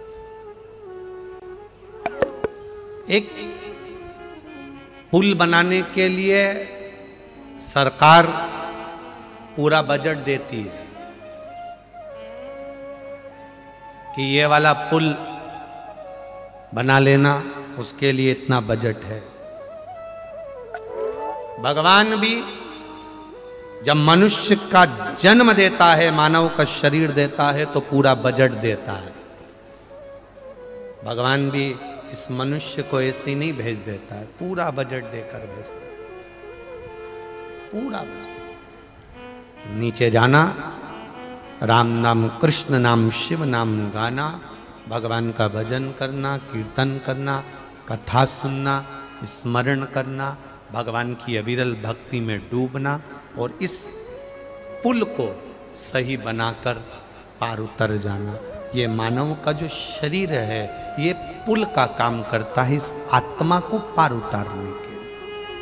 एक पुल बनाने के लिए सरकार पूरा बजट देती है कि ये वाला पुल बना लेना, उसके लिए इतना बजट है। भगवान भी जब मनुष्य का जन्म देता है, मानव का शरीर देता है, तो पूरा बजट देता है। भगवान भी इस मनुष्य को ऐसे ही नहीं भेज देता है, पूरा बजट देकर भेजता है, पूरा बजट। नीचे जाना, राम नाम, कृष्ण नाम, शिव नाम गाना, भगवान का भजन करना, कीर्तन करना, कथा सुनना, स्मरण करना, भगवान की अविरल भक्ति में डूबना और इस पुल को सही बनाकर पार उतर जाना। ये मानव का जो शरीर है ये पुल का काम करता है इस आत्मा को पार उतारने के लिए।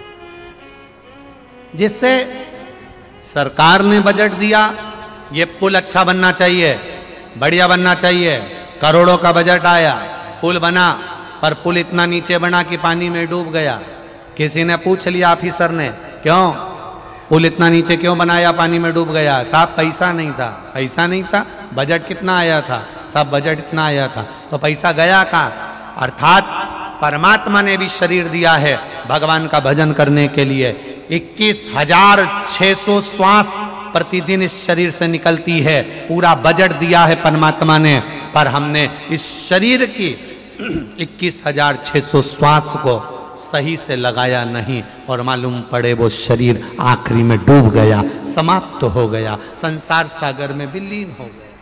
जिससे सरकार ने बजट दिया, ये पुल अच्छा बनना चाहिए, बढ़िया बनना चाहिए, करोड़ों का बजट आया, पुल बना, पर पुल इतना नीचे बना कि पानी में डूब गया। किसी ने पूछ लिया ऑफिसर ने, क्यों पुल इतना नीचे क्यों बनाया, पानी में डूब गया? साहब पैसा नहीं था। पैसा नहीं था? बजट कितना आया था? साहब बजट इतना आया था। तो पैसा गया कहाँ? अर्थात परमात्मा ने भी शरीर दिया है भगवान का भजन करने के लिए। इक्कीस हजार छह सौ श्वास प्रतिदिन इस शरीर से निकलती है, पूरा बजट दिया है परमात्मा ने, पर हमने इस शरीर की इक्कीस हजार छह सौ श्वास को सही से लगाया नहीं और मालूम पड़े वो शरीर आखिरी में डूब गया, समाप्त तो हो गया, संसार सागर में विलीन हो गया।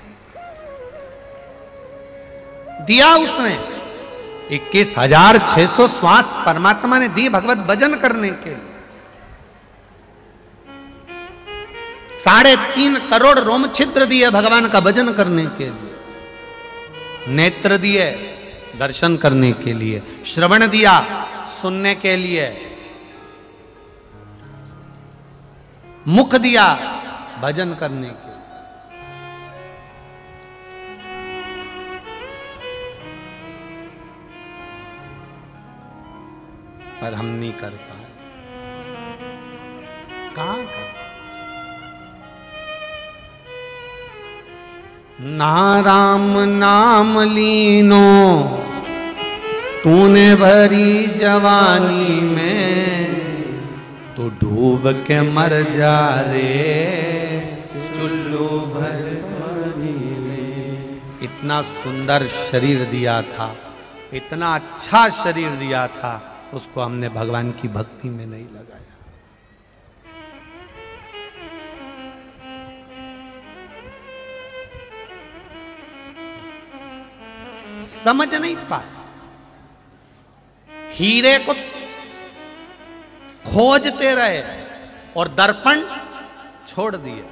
दिया उसने इक्कीस हजार छह सौ श्वास परमात्मा ने दी भगवत भजन करने के लिए। साढ़े तीन करोड़ रोम छिद्र दिए भगवान का भजन करने के लिए, नेत्र दिए दर्शन करने के लिए, श्रवण दिया सुनने के लिए, मुख दिया भजन करने के लिए। पर हम नहीं कर पाए। कहां कर सकते? ना राम नाम लीनो तूने भरी जवानी में, तो डूब के मर जा रे चुल्लू भर पानी में। इतना सुंदर शरीर दिया था, इतना अच्छा शरीर दिया था, उसको हमने भगवान की भक्ति में नहीं लगाया। समझ नहीं पाए, हीरे को खोजते रहे और दर्पण छोड़ दिया।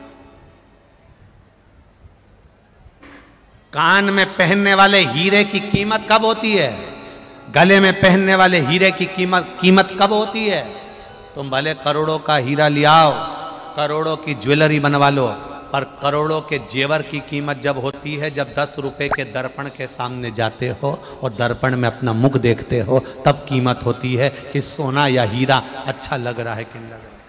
कान में पहनने वाले हीरे की कीमत कब होती है? गले में पहनने वाले हीरे की कीमत कीमत कब होती है? तुम भले करोड़ों का हीरा ले आओ, करोड़ों की ज्वेलरी बनवा लो, पर करोड़ों के जेवर की कीमत जब होती है जब दस रुपए के दर्पण के सामने जाते हो और दर्पण में अपना मुख देखते हो, तब कीमत होती है कि सोना या हीरा अच्छा लग रहा है कि नहीं लग रहा है।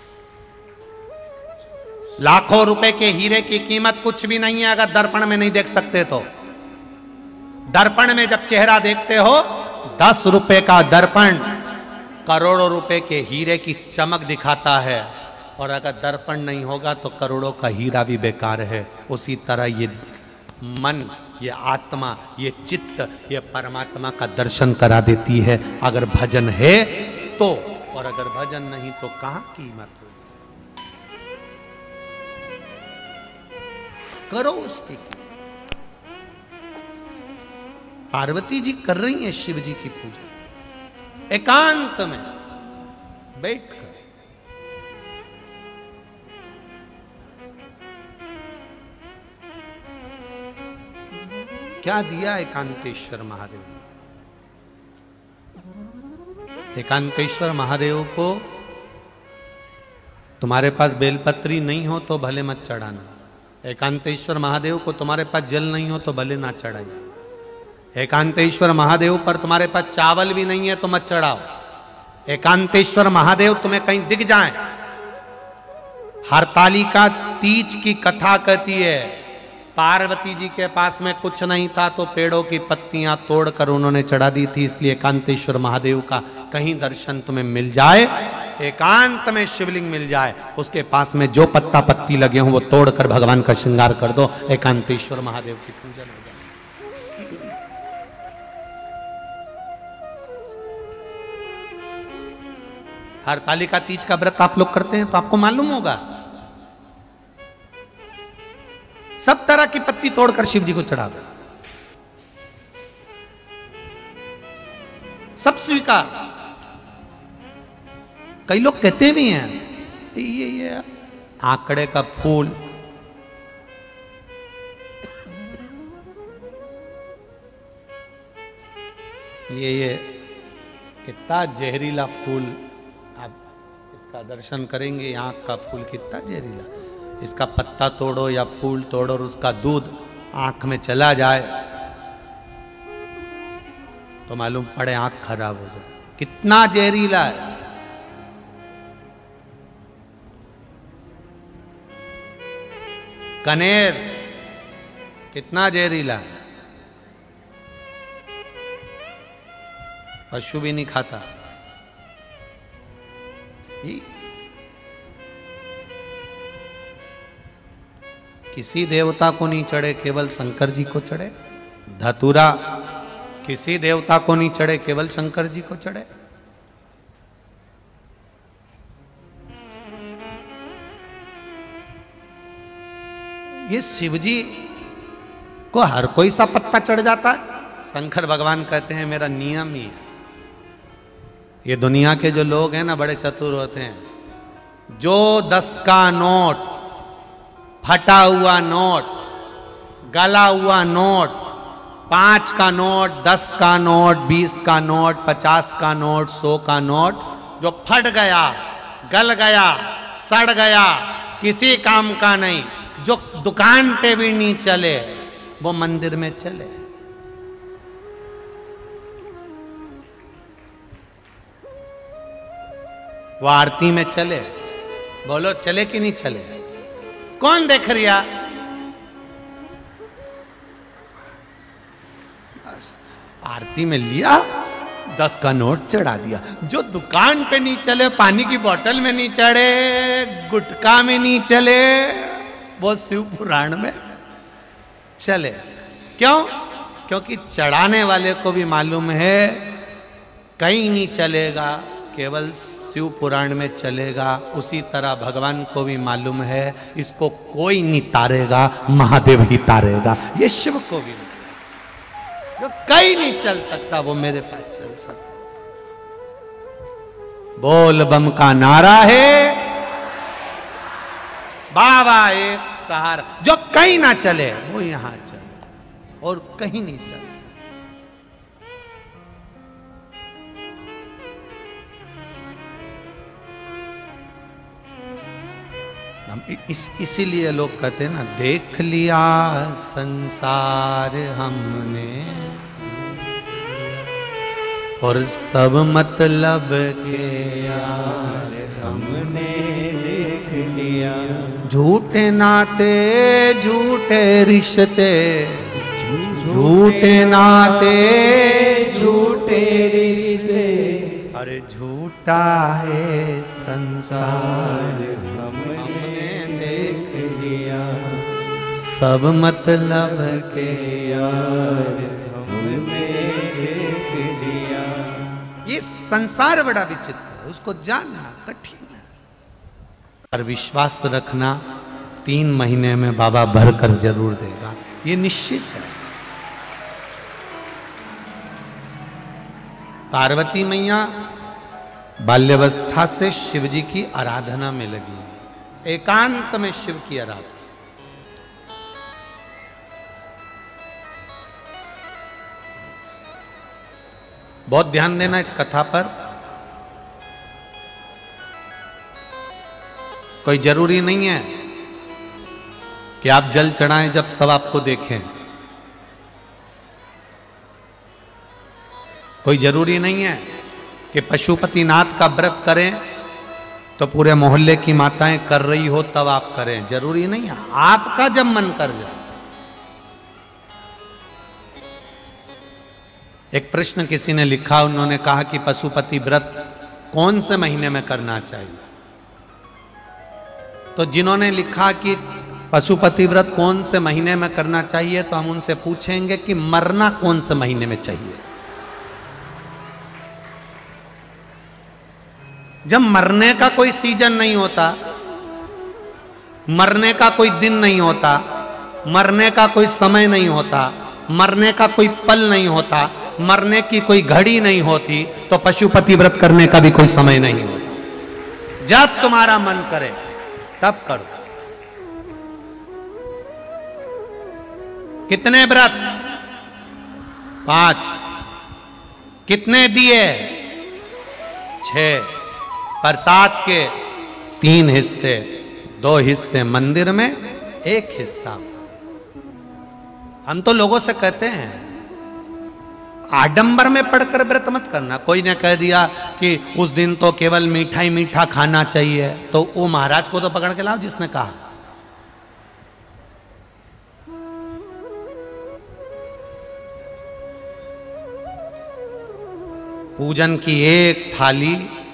लाखों रुपए के हीरे की कीमत कुछ भी नहीं है अगर दर्पण में नहीं देख सकते तो। दर्पण में जब चेहरा देखते हो, दस रुपए का दर्पण करोड़ों रुपए के हीरे की चमक दिखाता है, और अगर दर्पण नहीं होगा तो करोड़ों का हीरा भी बेकार है। उसी तरह ये मन, ये आत्मा, ये चित्त, ये परमात्मा का दर्शन करा देती है अगर भजन है तो, और अगर भजन नहीं तो कहां कीमत हो। करो उसकी। पार्वती जी कर रही हैं शिव जी की पूजा एकांत में बैठकर। क्या दिया एकांतेश्वर महादेव? एकांतेश्वर महादेव को तुम्हारे पास बेलपत्री नहीं हो तो भले मत चढ़ाना। एकांतेश्वर महादेव को तुम्हारे पास जल नहीं हो तो भले ना चढ़ाइए। एकांतेश्वर महादेव पर तुम्हारे पास चावल भी नहीं है तो मत चढ़ाओ। एकांतेश्वर महादेव तुम्हें कहीं दिख जाए। हरतालिका तीज की कथा कहती है पार्वती जी के पास में कुछ नहीं था तो पेड़ों की पत्तियां तोड़कर उन्होंने चढ़ा दी थी। इसलिए एकांतेश्वर महादेव का कहीं दर्शन तुम्हें मिल जाए, एकांत में शिवलिंग मिल जाए, उसके पास में जो पत्ता पत्ती लगे हों वो तोड़कर भगवान का श्रृंगार कर दो, एकांतेश्वर महादेव की पूजा हो जाए। हरतालिका तीज का व्रत आप लोग करते हैं तो आपको मालूम होगा, सब तरह की पत्ती तोड़कर शिव जी को चढ़ा दो, सब स्वीकार। कई लोग कहते भी हैं ये ये आंकड़े का फूल, ये ये कितना जहरीला फूल, आप इसका दर्शन करेंगे आंख का फूल कितना जहरीला, इसका पत्ता तोड़ो या फूल तोड़ो और उसका दूध आंख में चला जाए तो मालूम पड़े आंख खराब हो जाए, कितना जहरीला है। कनेर कितना जहरीला है, पशु भी नहीं खाता। ये किसी देवता को नहीं चढ़े, केवल शंकर जी को चढ़े। धतूरा किसी देवता को नहीं चढ़े, केवल शंकर जी को चढ़े। ये शिव जी को हर कोई सा पत्ता चढ़ जाता है। शंकर भगवान कहते हैं मेरा नियम ही है। ये दुनिया के जो लोग हैं ना बड़े चतुर होते हैं, जो दस का नोट, फटा हुआ नोट, गला हुआ नोट, पांच का नोट, दस का नोट, बीस का नोट, पचास का नोट, सौ का नोट जो फट गया, गल गया, सड़ गया, किसी काम का नहीं, जो दुकान पे भी नहीं चले, वो मंदिर में चले। वो आरती में चले। बोलो चले कि नहीं चले? कौन देख रिया? बस आरती में लिया, दस का नोट चढ़ा दिया। जो दुकान पे नहीं चले, पानी की बोतल में नहीं चढ़े, गुटखा में नहीं चले, वो शिव पुराण में चले। क्यों? क्योंकि चढ़ाने वाले को भी मालूम है कहीं नहीं चलेगा, केवल शिव पुराण में चलेगा। उसी तरह भगवान को भी मालूम है इसको कोई नहीं तारेगा, महादेव ही तारेगा। ये शिव को भी जो कहीं नहीं चल सकता वो मेरे पास चल सकता। बोल बम का नारा है, बाबा एक सहारा। जो कहीं ना चले वो यहां चले और कहीं नहीं चल सकता। हम इस इसीलिए लोग कहते हैं ना, देख लिया संसार हमने और सब मतलब के यार हमने देख लिया। झूठे नाते झूठे रिश्ते, झूठे नाते झूठे रिश्ते, अरे झूठा है संसार हमने देख लिया। सब मतलब के यार हमने देख लिया। ये संसार बड़ा विचित्र है, उसको जानना कठिन है, पर विश्वास रखना तीन महीने में बाबा भर कर जरूर देगा, ये निश्चित है। पार्वती मैया बाल्यावस्था से शिव जी की आराधना में लगी है, एकांत में शिव की आराधना। बहुत ध्यान देना इस कथा पर। कोई जरूरी नहीं है कि आप जल चढ़ाएं जब सब आपको देखें, कोई जरूरी नहीं है कि पशुपतिनाथ का व्रत करें तो पूरे मोहल्ले की माताएं कर रही हो तब आप करें, जरूरी नहीं है, आपका जब मन कर जाए। एक प्रश्न किसी ने लिखा, उन्होंने कहा कि पशुपति व्रत कौन से महीने में करना चाहिए। तो जिन्होंने लिखा कि पशुपति व्रत कौन से महीने में करना चाहिए, तो हम उनसे पूछेंगे कि मरना कौन से महीने में चाहिए। जब मरने का कोई सीजन नहीं होता, मरने का कोई दिन नहीं होता, मरने का कोई समय नहीं होता, मरने का कोई पल नहीं होता, मरने की कोई घड़ी नहीं होती, तो पशुपति व्रत करने का भी कोई समय नहीं होता। जब तुम्हारा मन करे तब करो। कितने व्रत? पांच। कितने दिए? छह। प्रसाद के तीन हिस्से, दो हिस्से मंदिर में, एक हिस्सा। हम तो लोगों से कहते हैं आडंबर में पढ़कर व्रत मत करना। कोई ने कह दिया कि उस दिन तो केवल मीठा ही मीठा खाना चाहिए, तो वो महाराज को तो पकड़ के लाओ जिसने कहा। पूजन की एक थाली,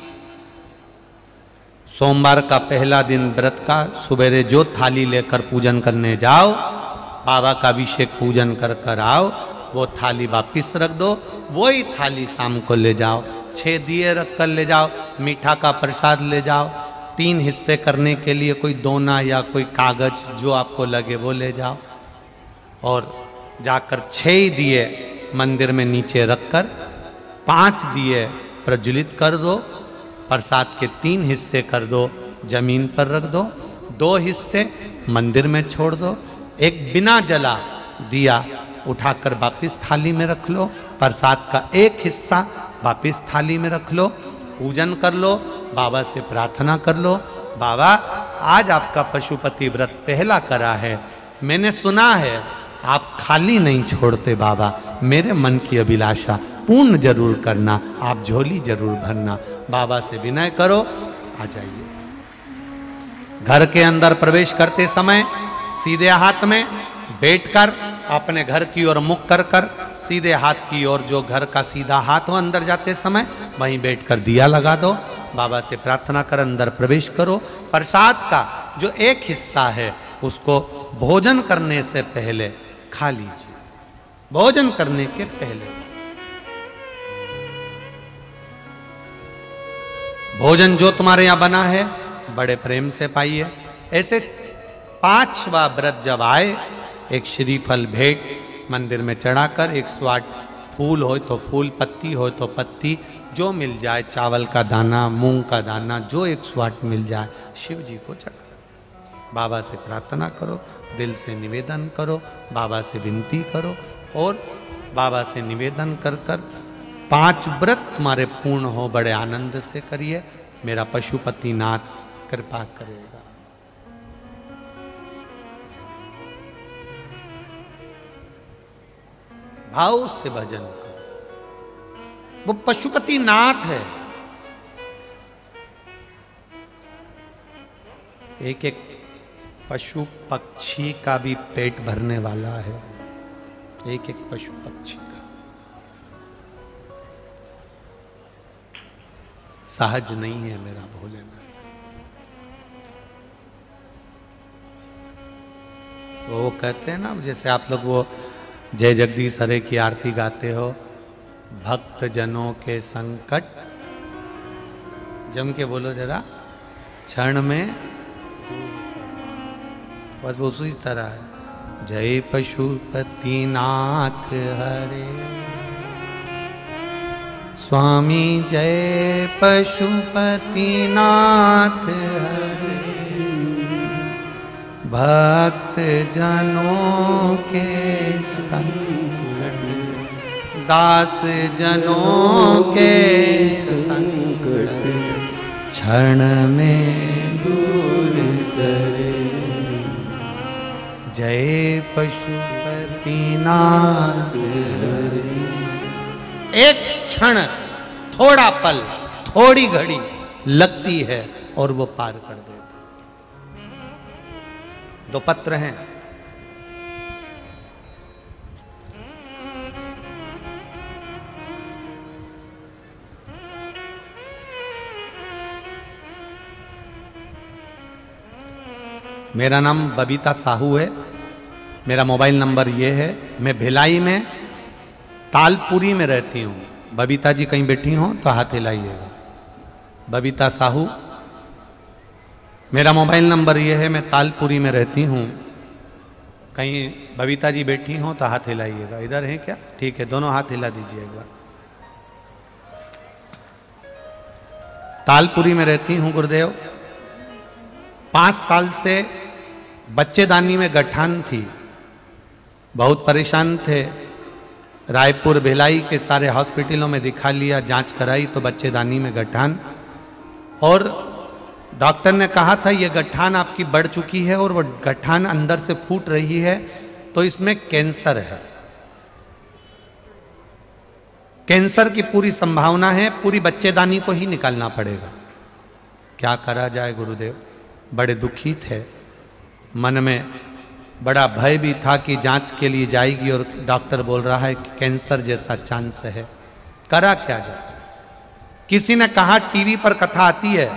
सोमवार का पहला दिन व्रत का, सवेरे जो थाली लेकर पूजन करने जाओ, बाबा का अभिषेक पूजन कर कर आओ, वो थाली वापिस रख दो, वही थाली शाम को ले जाओ। छह दिए रख कर ले जाओ, मीठा का प्रसाद ले जाओ, तीन हिस्से करने के लिए कोई दोना या कोई कागज जो आपको लगे वो ले जाओ, और जाकर छह दिए मंदिर में नीचे रखकर पांच दिए प्रज्वलित कर दो। प्रसाद के तीन हिस्से कर दो, जमीन पर रख दो, दो हिस्से मंदिर में छोड़ दो, एक बिना जला दिया उठाकर वापिस थाली में रख लो, प्रसाद का एक हिस्सा वापिस थाली में रख लो, पूजन कर लो, बाबा से प्रार्थना कर लो, बाबा आज आपका पशुपति व्रत पहला करा है, मैंने सुना है आप खाली नहीं छोड़ते बाबा, मेरे मन की अभिलाषा पूर्ण जरूर करना, आप झोली जरूर भरना। बाबा से विनय करो, आ जाइए। घर के अंदर प्रवेश करते समय सीधे हाथ में बैठकर अपने घर की ओर मुख कर कर सीधे हाथ की ओर, जो घर का सीधा हाथ हो, अंदर जाते समय वहीं बैठकर दिया लगा दो, बाबा से प्रार्थना कर अंदर प्रवेश करो। प्रसाद का जो एक हिस्सा है उसको भोजन करने से पहले खा लीजिए, भोजन करने के पहले। भोजन जो तुम्हारे यहां बना है बड़े प्रेम से पाइए। ऐसे पांचवा व्रत जब आए, एक श्रीफल भेंट मंदिर में चढ़ाकर, एक सौ आठ फूल हो तो फूल, पत्ती हो तो पत्ती, जो मिल जाए, चावल का दाना, मूंग का दाना, जो एक सौ आठ मिल जाए, शिव जी को चढ़ा। बाबा से प्रार्थना करो, दिल से निवेदन करो, बाबा से विनती करो, और बाबा से निवेदन कर कर पांच व्रत तुम्हारे पूर्ण हो, बड़े आनंद से करिए, मेरा पशुपतिनाथ कृपा करेगा। भाव से भजन करो। वो पशुपति नाथ है। एक एक पशु पक्षी का भी पेट भरने वाला है, एक एक पशु पक्षी का। सहज नहीं है मेरा भोलेनाथ। वो कहते हैं ना, जैसे आप लोग वो जय जगदीश हरे की आरती गाते हो, भक्त जनों के संकट, जम के बोलो जरा, क्षण में, बस वो उसी तरह है। जय पशुपति नाथ हरे, स्वामी जय पशुपति नाथ हरे, भक्त जनों के संकट, दास जनों के संकट, क्षण में दूर करे। जय पशुपति नाथ हरे। एक क्षण, थोड़ा पल, थोड़ी घड़ी लगती है और वो पार कर देते। दो पत्र हैं, मेरा नाम बबीता साहू है, मेरा मोबाइल नंबर ये है। मैं भिलाई में तालपुरी में रहती हूँ। बबीता जी कहीं बैठी हो तो हाथ हिलाइएगा। बबीता साहू मेरा मोबाइल नंबर ये है। मैं तालपुरी में रहती हूँ। कहीं बबीता जी बैठी हो तो हाथ हिलाइएगा। इधर है क्या? ठीक है, दोनों हाथ हिला दीजिए एक बार। तालपुरी में रहती हूँ गुरुदेव। पाँच साल से बच्चेदानी में गठान थी, बहुत परेशान थे। रायपुर भिलाई के सारे हॉस्पिटलों में दिखा लिया, जांच कराई तो बच्चेदानी में गठान, और डॉक्टर ने कहा था ये गठान आपकी बढ़ चुकी है और वो गठान अंदर से फूट रही है, तो इसमें कैंसर है, कैंसर की पूरी संभावना है, पूरी बच्चेदानी को ही निकालना पड़ेगा। क्या करा जाए गुरुदेव? बड़े दुखी थे, मन में बड़ा भय भी था कि जांच के लिए जाएगी और डॉक्टर बोल रहा है कि कैंसर जैसा चांस है। करा क्या जाए? किसी ने कहा टीवी पर कथा आती है,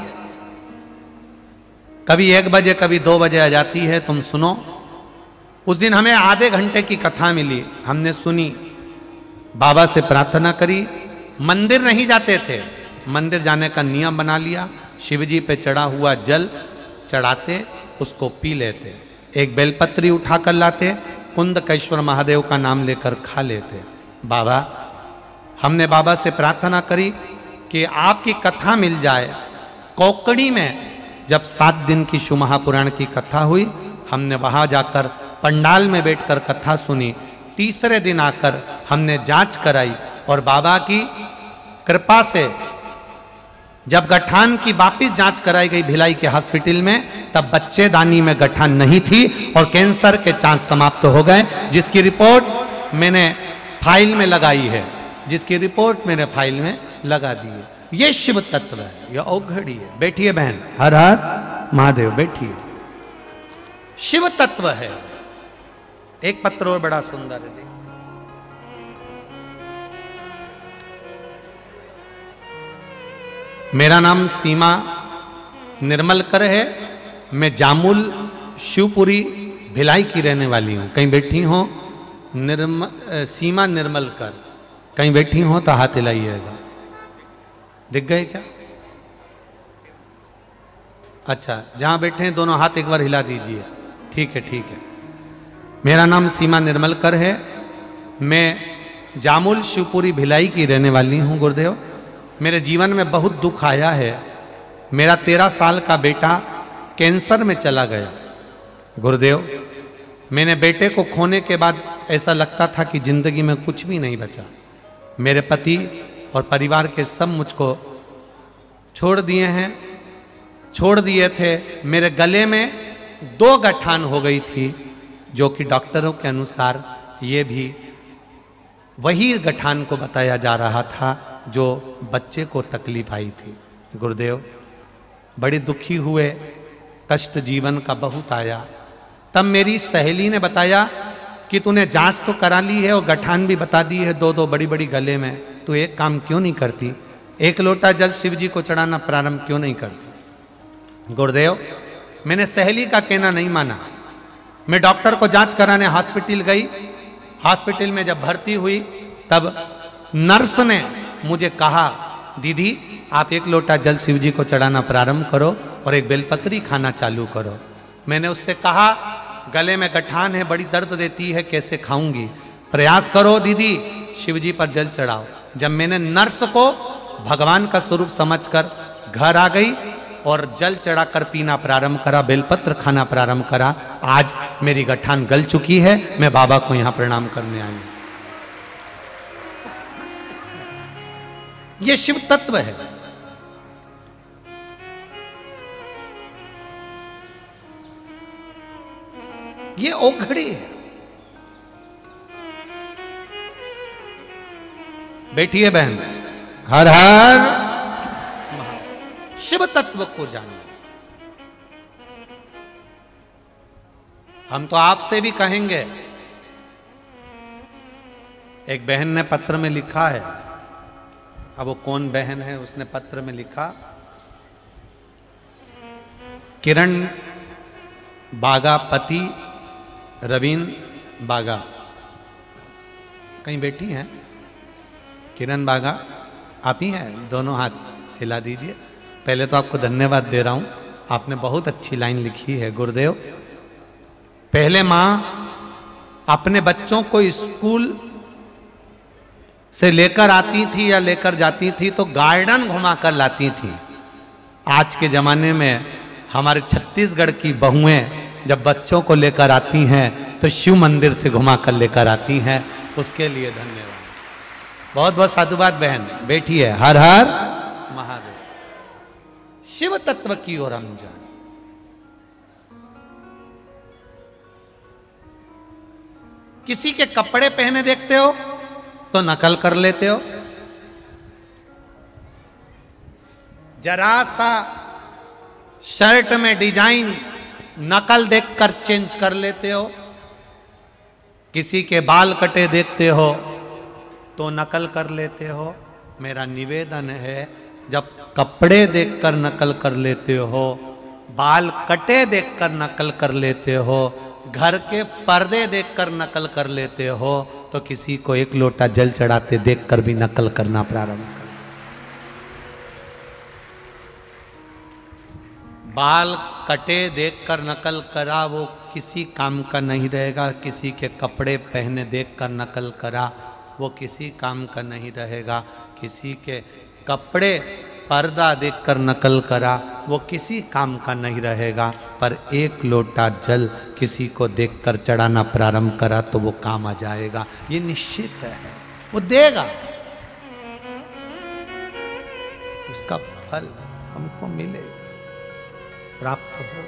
कभी एक बजे कभी दो बजे आ जाती है, तुम सुनो। उस दिन हमें आधे घंटे की कथा मिली, हमने सुनी, बाबा से प्रार्थना करी। मंदिर नहीं जाते थे, मंदिर जाने का नियम बना लिया। शिवजी पे चढ़ा हुआ जल चढ़ाते, उसको पी लेते, एक बेलपत्री उठा कर लाते, कुंदकेश्वर महादेव का नाम लेकर खा लेते। बाबा, हमने बाबा से प्रार्थना करी कि आपकी कथा मिल जाए। कोकड़ी में जब सात दिन की शिव महापुराण की कथा हुई, हमने वहां जाकर पंडाल में बैठकर कथा सुनी। तीसरे दिन आकर हमने जांच कराई और बाबा की कृपा से जब गठान की वापिस जांच कराई गई भिलाई के हॉस्पिटल में, तब बच्चेदानी में गठान नहीं थी और कैंसर के चांस समाप्त हो गए, जिसकी रिपोर्ट मैंने फाइल में लगाई है, जिसकी रिपोर्ट मैंने फाइल में लगा दी है। ये शिव तत्व है, ये औघड़ी है। बैठिए बहन, हर हर महादेव, बैठिए। शिव तत्व है। एक पत्र और बड़ा सुंदर है, मेरा नाम सीमा निर्मलकर है। मैं जामुल शिवपुरी भिलाई की रहने वाली हूँ। कहीं बैठी हो निर्म सीमा निर्मलकर, कहीं बैठी हो तो हाथ हिलाइएगा। दिख गए क्या? अच्छा, जहाँ बैठे हैं दोनों हाथ एक बार हिला दीजिए। ठीक है, ठीक है। मेरा नाम सीमा निर्मलकर है। मैं जामुल शिवपुरी भिलाई की रहने वाली हूँ गुरुदेव। मेरे जीवन में बहुत दुख आया है। मेरा तेरह साल का बेटा कैंसर में चला गया गुरुदेव। मैंने बेटे को खोने के बाद ऐसा लगता था कि जिंदगी में कुछ भी नहीं बचा। मेरे पति और परिवार के सब मुझको छोड़ दिए हैं, छोड़ दिए थे। मेरे गले में दो गठान हो गई थी, जो कि डॉक्टरों के अनुसार ये भी वही गठान को बताया जा रहा था जो बच्चे को तकलीफ आई थी। गुरुदेव बड़ी दुखी हुए, कष्ट जीवन का बहुत आया। तब मेरी सहेली ने बताया कि तूने जांच तो करा ली है और गठान भी बता दी है दो दो बड़ी बड़ी गले में, तू एक काम क्यों नहीं करती, एक लोटा जल शिव जी को चढ़ाना प्रारंभ क्यों नहीं करती। गुरुदेव मैंने सहेली का कहना नहीं माना। मैं डॉक्टर को जांच कराने हॉस्पिटल गई। हॉस्पिटल में जब भर्ती हुई तब नर्स ने मुझे कहा, दीदी आप एक लोटा जल शिव जी को चढ़ाना प्रारंभ करो और एक बेलपत्री खाना चालू करो। मैंने उससे कहा गले में गठान है, बड़ी दर्द देती है, कैसे खाऊंगी, प्रयास करो दीदी शिव जी पर जल चढ़ाओ। जब मैंने नर्स को भगवान का स्वरूप समझकर घर आ गई और जल चढ़ाकर पीना प्रारंभ करा, बेलपत्र खाना प्रारंभ करा, आज मेरी गठान गल चुकी है। मैं बाबा को यहां प्रणाम करने आई। ये शिव तत्व है। ये ओघड़ी है। बैठिए बहन, हर हर शिव तत्व को जानिए। हम तो आपसे भी कहेंगे। एक बहन ने पत्र में लिखा है, अब वो कौन बहन है, उसने पत्र में लिखा, किरण बागा पति रवीन बागा, कहीं बैठी हैं किरण बागा, आप ही हैं, दोनों हाथ हिला दीजिए। पहले तो आपको धन्यवाद दे रहा हूं, आपने बहुत अच्छी लाइन लिखी है। गुरुदेव पहले मां अपने बच्चों को स्कूल से लेकर आती थी या लेकर जाती थी तो गार्डन घुमा कर लाती थी। आज के जमाने में हमारे छत्तीसगढ़ की बहुएं जब बच्चों को लेकर आती हैं तो शिव मंदिर से घुमा कर लेकर आती हैं। उसके लिए धन्यवाद, बहुत बहुत साधुवाद बहन। बैठिए, हर हर महादेव। शिव तत्व की ओर हम जान। किसी के कपड़े पहने देखते हो तो नकल कर लेते हो। जरा सा शर्ट में डिजाइन नकल देखकर चेंज कर लेते हो। किसी के बाल कटे देखते हो तो नकल कर लेते हो। मेरा निवेदन है, जब कपड़े देखकर नकल कर लेते हो, बाल कटे देखकर नकल कर लेते हो, घर के पर्दे देखकर नकल कर लेते हो, तो किसी को एक लोटा जल चढ़ाते देखकर भी नकल करना प्रारंभ कर। बाल कटे देखकर नकल करा, वो किसी काम का नहीं रहेगा। किसी के कपड़े पहने देखकर नकल करा, वो किसी काम का नहीं रहेगा। किसी के कपड़े पर्दा देखकर नकल करा, वो किसी काम का नहीं रहेगा। पर एक लोटा जल किसी को देखकर चढ़ाना प्रारंभ करा तो वो काम आ जाएगा। ये निश्चित है, वो देगा, उसका फल हमको मिलेगा, प्राप्त हो।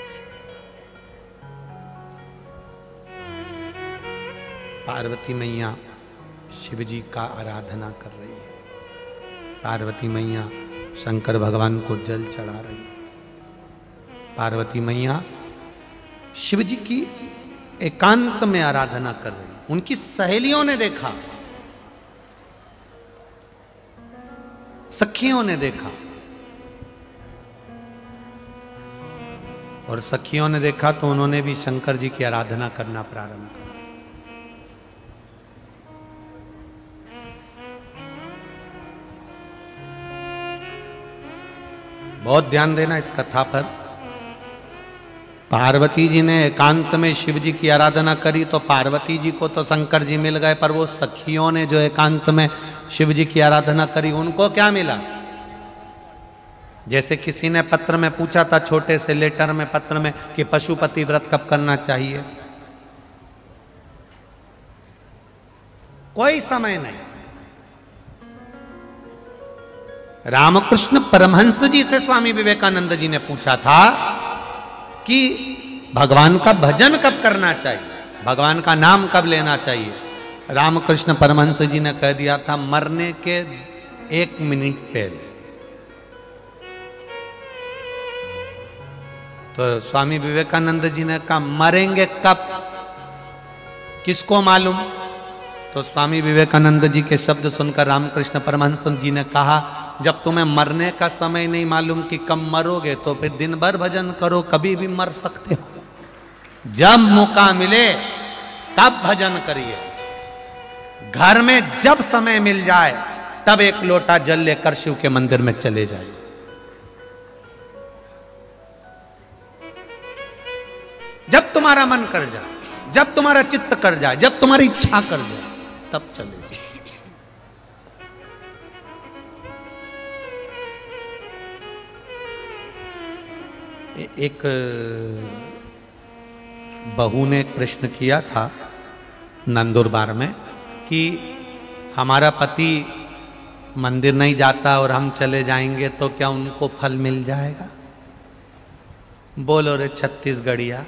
पार्वती मैया शिव जी का आराधना कर रही है। पार्वती मैया शंकर भगवान को जल चढ़ा रही है। पार्वती मैया शिव जी की एकांत में आराधना कर रही है। उनकी सहेलियों ने देखा, सखियों ने देखा, और सखियों ने देखा तो उन्होंने भी शंकर जी की आराधना करना प्रारंभ किया। बहुत ध्यान देना इस कथा पर। पार्वती जी ने एकांत में शिव जी की आराधना करी तो पार्वती जी को तो शंकर जी मिल गए, पर वो सखियों ने जो एकांत में शिव जी की आराधना करी उनको क्या मिला? जैसे किसी ने पत्र में पूछा था, छोटे से लेटर में पत्र में, कि पशुपति व्रत कब करना चाहिए। कोई समय नहीं। रामकृष्ण परमहंस जी से स्वामी विवेकानंद जी ने पूछा था कि भगवान का भजन कब करना चाहिए, भगवान का नाम कब लेना चाहिए। रामकृष्ण परमहंस जी ने कह दिया था मरने के एक मिनट पहले। तो स्वामी विवेकानंद जी ने कहा मरेंगे कब, किसको मालूम। तो स्वामी विवेकानंद जी के शब्द सुनकर रामकृष्ण परमहंस जी ने कहा जब तुम्हें मरने का समय नहीं मालूम कि कब मरोगे तो फिर दिन भर भजन करो, कभी भी मर सकते हो। जब मौका मिले तब भजन करिए। घर में जब समय मिल जाए तब एक लोटा जल लेकर शिव के मंदिर में चले जाइए। जब तुम्हारा मन कर जाए, जब तुम्हारा चित्त कर जाए, जब तुम्हारी इच्छा कर जाए तब चले जाए। एक बहू ने प्रश्न किया था नंदुरबार में कि हमारा पति मंदिर नहीं जाता और हम चले जाएंगे तो क्या उनको फल मिल जाएगा। बोलो रे छत्तीसगढ़िया,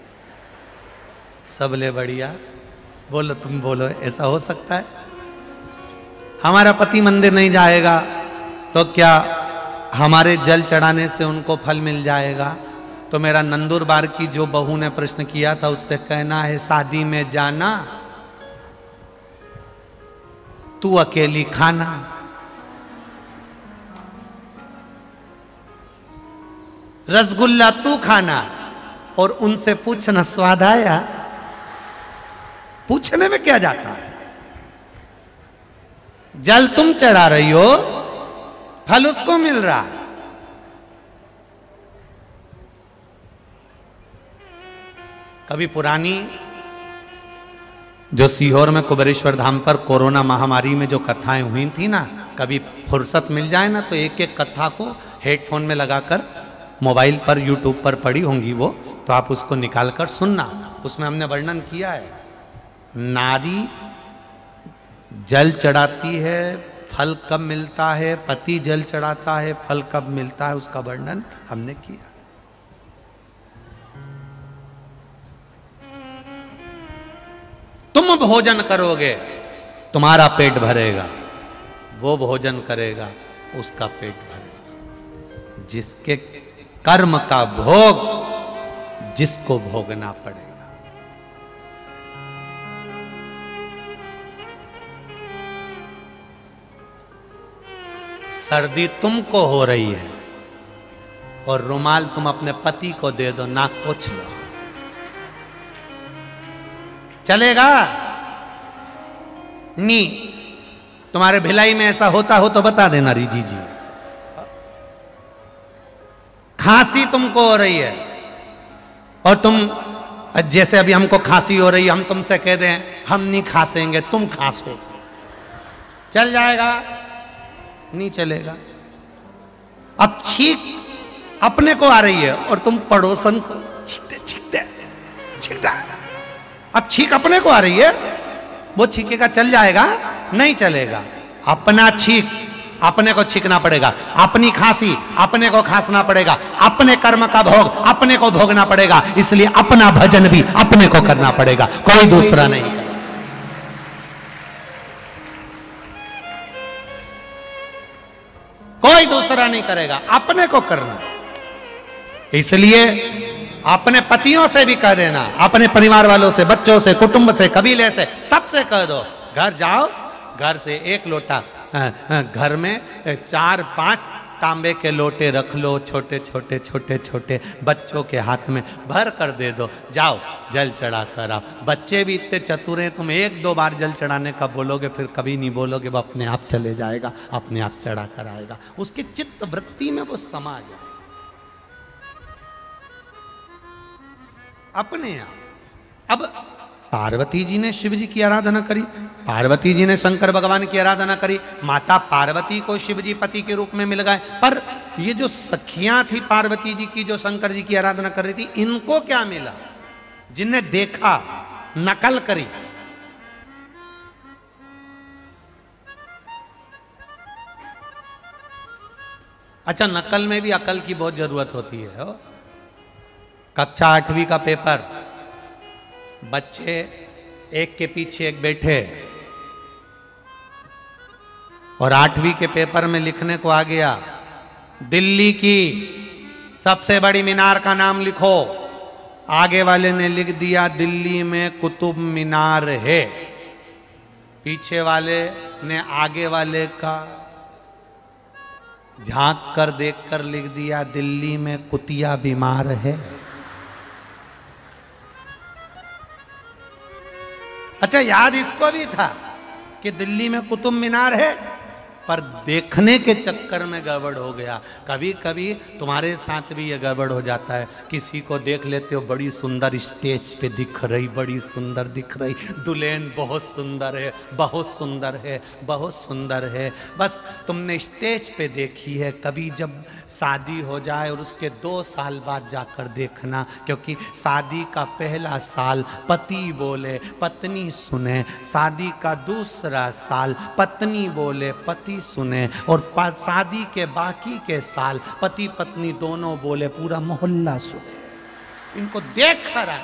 सबले बढ़िया, बोलो तुम बोलो, ऐसा हो सकता है। हमारा पति मंदिर नहीं जाएगा तो क्या हमारे जल चढ़ाने से उनको फल मिल जाएगा। तो मेरा नंदुरबार की जो बहू ने प्रश्न किया था उससे कहना है शादी में जाना तू अकेली खाना। रसगुल्ला तू खाना और उनसे पूछना स्वाद आया। पूछने में क्या जाता है। जल तुम चढ़ा रही हो, फल उसको मिल रहा है। कभी पुरानी जो सीहोर में कुबेरेश्वर धाम पर कोरोना महामारी में जो कथाएं हुई थी ना, कभी फुर्सत मिल जाए ना तो एक एक कथा को हेडफोन में लगाकर मोबाइल पर यूट्यूब पर पड़ी होंगी वो, तो आप उसको निकालकर सुनना। उसमें हमने वर्णन किया है, नारी जल चढ़ाती है, फल कब मिलता है, पति जल चढ़ाता है, फल कब मिलता है, उसका वर्णन हमने किया। तुम भोजन करोगे तुम्हारा पेट भरेगा, वो भोजन करेगा उसका पेट भरेगा। जिसके कर्म का भोग जिसको भोगना पड़ेगा। सर्दी तुमको हो रही है और रुमाल तुम अपने पति को दे दो, नाक पोंछ लो, चलेगा? नी तुम्हारे भिलाई में ऐसा होता हो तो बता देना री जी जी। खांसी तुमको हो रही है और तुम जैसे अभी हमको खांसी हो रही है, हम तुमसे कह दें हम नहीं खांसेंगे, तुम खांसो, चल जाएगा? नहीं चलेगा। अब छींक अपने को आ रही है और तुम पड़ोसन को छींकते छींकते छींकता, अब छींक अपने को आ रही है, वो छींकेगा, चल जाएगा? नहीं चलेगा। अपना छींक अपने को छींकना पड़ेगा, अपनी खांसी अपने को खांसना पड़ेगा, अपने कर्म का भोग अपने को भोगना पड़ेगा। इसलिए अपना भजन भी अपने को करना पड़ेगा, कोई दूसरा नहीं। कोई दूसरा नहीं करेगा, अपने को करना। इसलिए अपने पतियों से भी कह देना, अपने परिवार वालों से, बच्चों से, कुटुंब से, कबीले से, सबसे कह दो घर जाओ, घर से एक लोटा, घर में चार पांच तांबे के लोटे रख लो, छोटे छोटे छोटे छोटे बच्चों के हाथ में भर कर दे दो, जाओ जल चढ़ा कर आओ। बच्चे भी इतने चतुर हैं, तुम एक दो बार जल चढ़ाने का बोलोगे फिर कभी नहीं बोलोगे, वो अपने आप चले जाएगा, अपने आप चढ़ा कर आएगा, उसकी चित्त वृत्ति में वो समा जाए अपने आप। अब पार्वती जी ने शिव जी की आराधना करी, पार्वती जी ने शंकर भगवान की आराधना करी, माता पार्वती को शिव जी पति के रूप में मिल गए। पर ये जो सखियां थी पार्वती जी की, जो शंकर जी की आराधना कर रही थी, इनको क्या मिला? जिन्हें देखा, नकल करी। अच्छा, नकल में भी अकल की बहुत जरूरत होती है। हो? कक्षा आठवीं का पेपर, बच्चे एक के पीछे एक बैठे, और आठवीं के पेपर में लिखने को आ गया, दिल्ली की सबसे बड़ी मीनार का नाम लिखो। आगे वाले ने लिख दिया दिल्ली में कुतुब मीनार है, पीछे वाले ने आगे वाले का झांक कर देख कर लिख दिया दिल्ली में कुतिया बीमार है। अच्छा, याद इसको भी था कि दिल्ली में कुतुब मीनार है, पर देखने के चक्कर में गड़बड़ हो गया। कभी कभी तुम्हारे साथ भी ये गड़बड़ हो जाता है, किसी को देख लेते हो बड़ी सुंदर स्टेज पे दिख रही, बड़ी सुंदर दिख रही, दुल्हन बहुत सुंदर है, बहुत सुंदर है, बहुत सुंदर है, बस तुमने स्टेज पे देखी है। कभी जब शादी हो जाए और उसके दो साल बाद जाकर देखना, क्योंकि शादी का पहला साल पति बोले पत्नी सुने, शादी का दूसरा साल पत्नी बोले पति सुने, और शादी के बाकी के साल पति पत्नी दोनों बोले पूरा मोहल्ला सुने। इनको देख कर आए।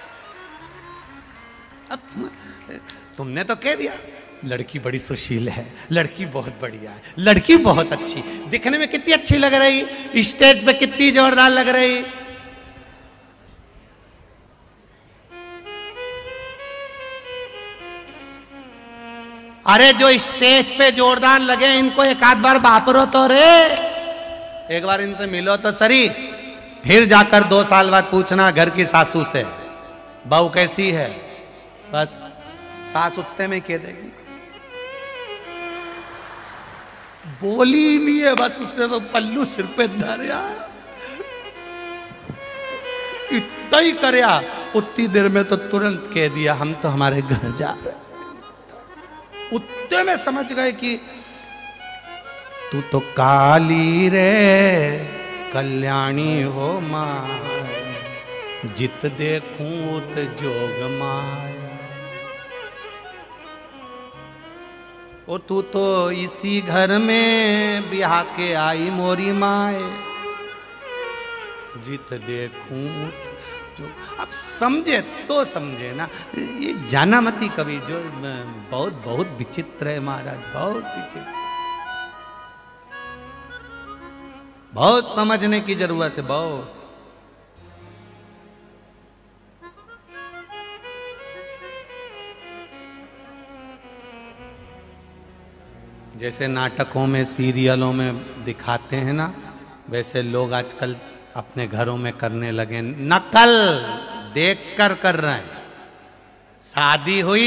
अब तुम, तुमने तो कह दिया लड़की बड़ी सुशील है, लड़की बहुत बढ़िया है, लड़की बहुत अच्छी, दिखने में कितनी अच्छी लग रही, स्टेज पे कितनी जोरदार लग रही। अरे जो स्टेज पे जोरदार लगे इनको एक आध बार वापरो तो रे, एक बार इनसे मिलो तो सही, फिर जाकर दो साल बाद पूछना घर की सासू से बहू कैसी है, बस सास उत्ते में कह देगी, बोली ही नहीं है, बस उसने तो पल्लू सिर पे धरिया, इतना ही करया, उतनी देर में तो तुरंत कह दिया हम तो हमारे घर जा रहे। उतने में समझ गए कि तू तो काली रे कल्याणी हो माँ, जित देखूं उत जोग माया, और तू तो इसी घर में ब्याह के आई मोरी माए, जित देखूं उत जो। अब समझे तो समझे ना, ये जाना मती कवि जो बहुत बहुत विचित्र है महाराज, बहुत विचित्र, बहुत समझने की जरूरत है, बहुत। जैसे नाटकों में सीरियलों में दिखाते हैं ना, वैसे लोग आजकल अपने घरों में करने लगे, नकल देखकर कर रहे हैं। शादी हुई,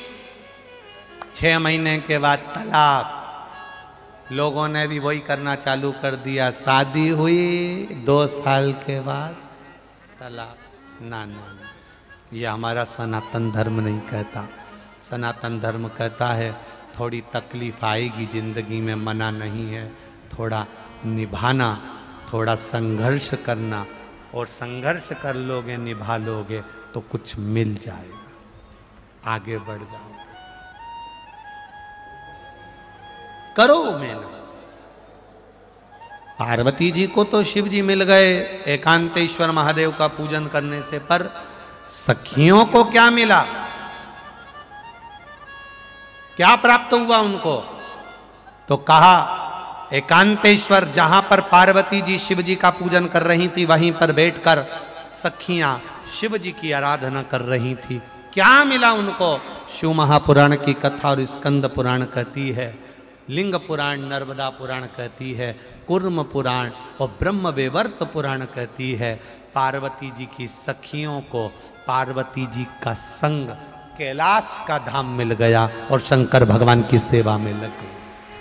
छह महीने के बाद तलाक, लोगों ने भी वही करना चालू कर दिया। शादी हुई दो साल के बाद तलाक, ना ना ना, ये हमारा सनातन धर्म नहीं कहता। सनातन धर्म कहता है थोड़ी तकलीफ आएगी जिंदगी में, मना नहीं है, थोड़ा निभाना, थोड़ा संघर्ष करना, और संघर्ष कर लोगे, निभा लोगे तो कुछ मिल जाएगा, आगे बढ़ जाओगे। करो मेहनत। पार्वती जी को तो शिव जी मिल गए एकांतेश्वर महादेव का पूजन करने से, पर सखियों को क्या मिला, क्या प्राप्त हुआ उनको? तो कहा एकांतेश्वर, जहां पर पार्वती जी शिव जी का पूजन कर रही थी, वहीं पर बैठकर सखियां शिव जी की आराधना कर रही थी। क्या मिला उनको? शिव महापुराण की कथा और स्कंद पुराण कहती है, लिंग पुराण, नर्मदा पुराण कहती है, कुर्म पुराण और ब्रह्म वेवर्त पुराण कहती है, पार्वती जी की सखियों को पार्वती जी का संग, कैलाश का धाम मिल गया और शंकर भगवान की सेवा में लग गए,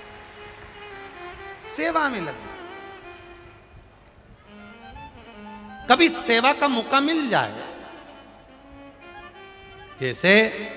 सेवा में लग गए। कभी सेवा का मौका मिल जाए, जैसे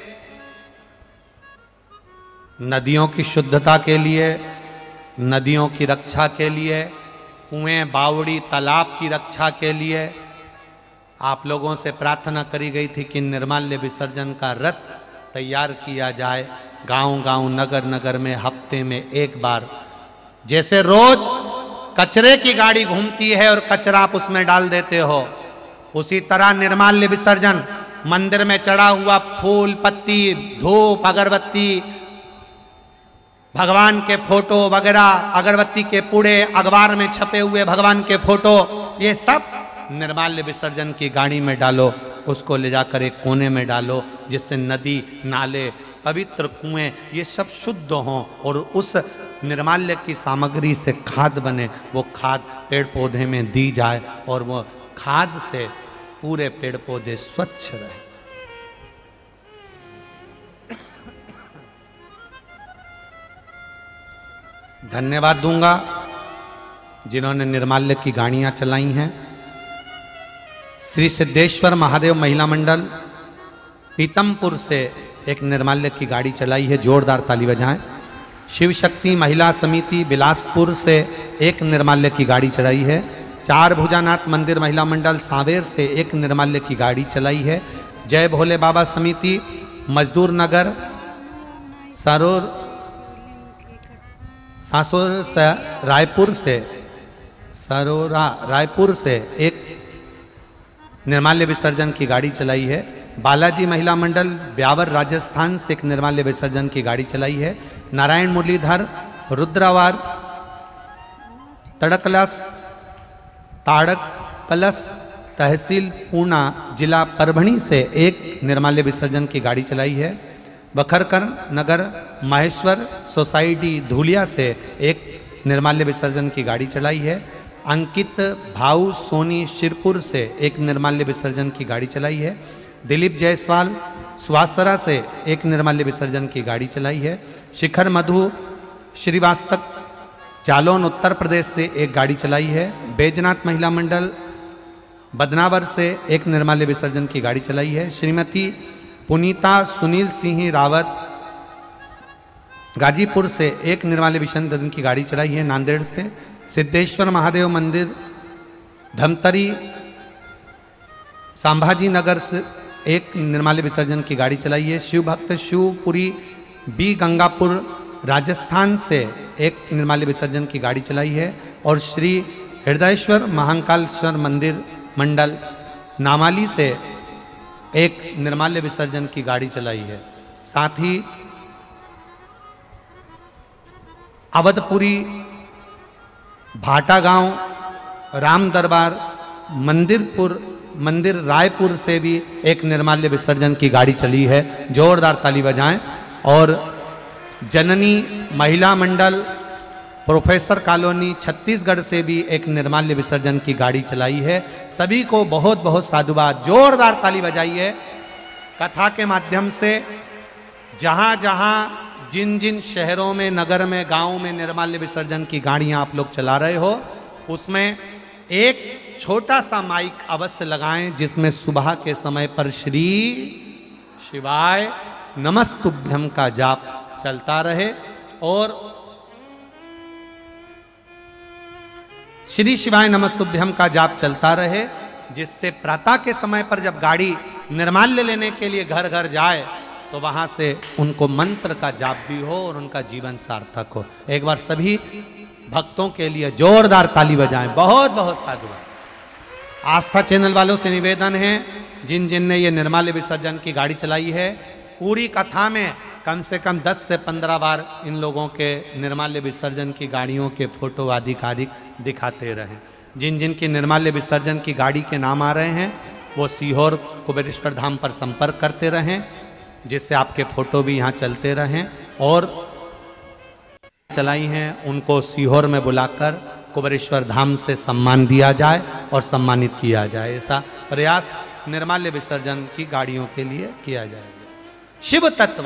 नदियों की शुद्धता के लिए, नदियों की रक्षा के लिए, कुएं, बावड़ी, तालाब की रक्षा के लिए आप लोगों से प्रार्थना करी गई थी कि निर्माल्य विसर्जन का रथ तैयार किया जाए। गांव-गांव, नगर-नगर में हफ्ते में एक बार, जैसे रोज कचरे की गाड़ी घूमती है और कचरा आप उसमें डाल देते हो, उसी तरह निर्माल्य विसर्जन, मंदिर में चढ़ा हुआ फूल, पत्ती, धूप, अगरबत्ती, भगवान के फोटो वगैरह, अगरबत्ती के पूड़े, अखबार में छपे हुए भगवान के फोटो, ये सब निर्माल्य विसर्जन की गाड़ी में डालो, उसको ले जाकर एक कोने में डालो, जिससे नदी, नाले, पवित्र कुएं ये सब शुद्ध हों और उस निर्माल्य की सामग्री से खाद बने। वो खाद पेड़ पौधे में दी जाए और वो खाद से पूरे पेड़ पौधे स्वच्छ रहे। धन्यवाद दूंगा जिन्होंने निर्माल्य की गाड़ियां चलाई हैं। श्री सिद्धेश्वर महादेव महिला मंडल पीतमपुर से एक निर्माल्य की गाड़ी चलाई है, जोरदार ताली बजाएं। शिव शक्ति महिला समिति बिलासपुर से एक निर्माल्य की गाड़ी चलाई है। चार भुजानाथ मंदिर महिला मंडल सांवेर से एक निर्माल्य की गाड़ी चलाई है। जय भोले बाबा समिति मजदूर नगर सरोर सासोर से रायपुर से सरोरा रायपुर से एक निर्माल्य विसर्जन की गाड़ी चलाई है। बालाजी महिला मंडल ब्यावर राजस्थान से एक निर्माल्य विसर्जन की गाड़ी चलाई है। नारायण मुरलीधर रुद्रवार तड़कलस ताड़क कलश तहसील पूर्णा जिला परभणी से एक निर्माल्य विसर्जन की गाड़ी चलाई है। बखरकर नगर महेश्वर सोसाइटी धूलिया से एक निर्माल्य विसर्जन की गाड़ी चलाई है। अंकित भाऊ सोनी शिरपुर से एक निर्माल्य विसर्जन की गाड़ी चलाई है। दिलीप जायसवाल सुवासरा से एक निर्माल्य विसर्जन की गाड़ी चलाई है। शिखर मधु श्रीवास्तव जालौन उत्तर प्रदेश से एक गाड़ी चलाई है। बैजनाथ महिला मंडल बदनावर से एक निर्माल्य विसर्जन की गाड़ी चलाई है। श्रीमती पुनीता सुनील सिंह रावत गाजीपुर से एक निर्माल्य विसर्जन की गाड़ी चलाई है। नांदेड़ से सिद्धेश्वर महादेव मंदिर धमतरी संभाजी नगर से एक निर्माल्य विसर्जन की गाड़ी चलाई है। शिव भक्त शिवपुरी बी गंगापुर राजस्थान से एक निर्माल्य विसर्जन की गाड़ी चलाई है। और श्री हृदयेश्वर महाकालेश्वर मंदिर मंडल नामाली से एक निर्माल्य विसर्जन की गाड़ी चलाई है। साथ ही अवधपुरी भाटा गांव राम दरबार मंदिरपुर मंदिर रायपुर से भी एक निर्माल्य विसर्जन की गाड़ी चली है। जोरदार ताली बजाएं। और जननी महिला मंडल प्रोफेसर कॉलोनी छत्तीसगढ़ से भी एक निर्माल्य विसर्जन की गाड़ी चलाई है। सभी को बहुत बहुत साधुवाद। जोरदार ताली बजाइए। कथा के माध्यम से जहां जहां जिन जिन शहरों में, नगर में, गांव में निर्माल्य विसर्जन की गाड़ियां आप लोग चला रहे हो, उसमें एक छोटा सा माइक अवश्य लगाएं जिसमें सुबह के समय पर श्री शिवाय नमस्तुभ्यम का जाप चलता रहे और श्री शिवाय नमस्तुभ्यम का जाप चलता रहे, जिससे प्रातः के समय पर जब गाड़ी निर्माल्य लेने के लिए घर घर जाए तो वहां से उनको मंत्र का जाप भी हो और उनका जीवन सार्थक हो। एक बार सभी भक्तों के लिए जोरदार ताली बजाएं। बहुत बहुत साधुवाद। आस्था चैनल वालों से निवेदन है, जिन जिन ने ये निर्माल्य विसर्जन की गाड़ी चलाई है, पूरी कथा में कम से कम दस से पंद्रह बार इन लोगों के निर्माल्य विसर्जन की गाड़ियों के फोटो अधिक अधिक दिखाते रहें। जिन जिन की निर्माल्य विसर्जन की गाड़ी के नाम आ रहे हैं वो सीहोर कुबेरेश्वर धाम पर संपर्क करते रहें, जिससे आपके फोटो भी यहाँ चलते रहें। और चलाई हैं उनको सीहोर में बुलाकर कुबेरेश्वर धाम से सम्मान दिया जाए और सम्मानित किया जाए। ऐसा प्रयास निर्माल्य विसर्जन की गाड़ियों के लिए किया जाएगा। शिव तत्व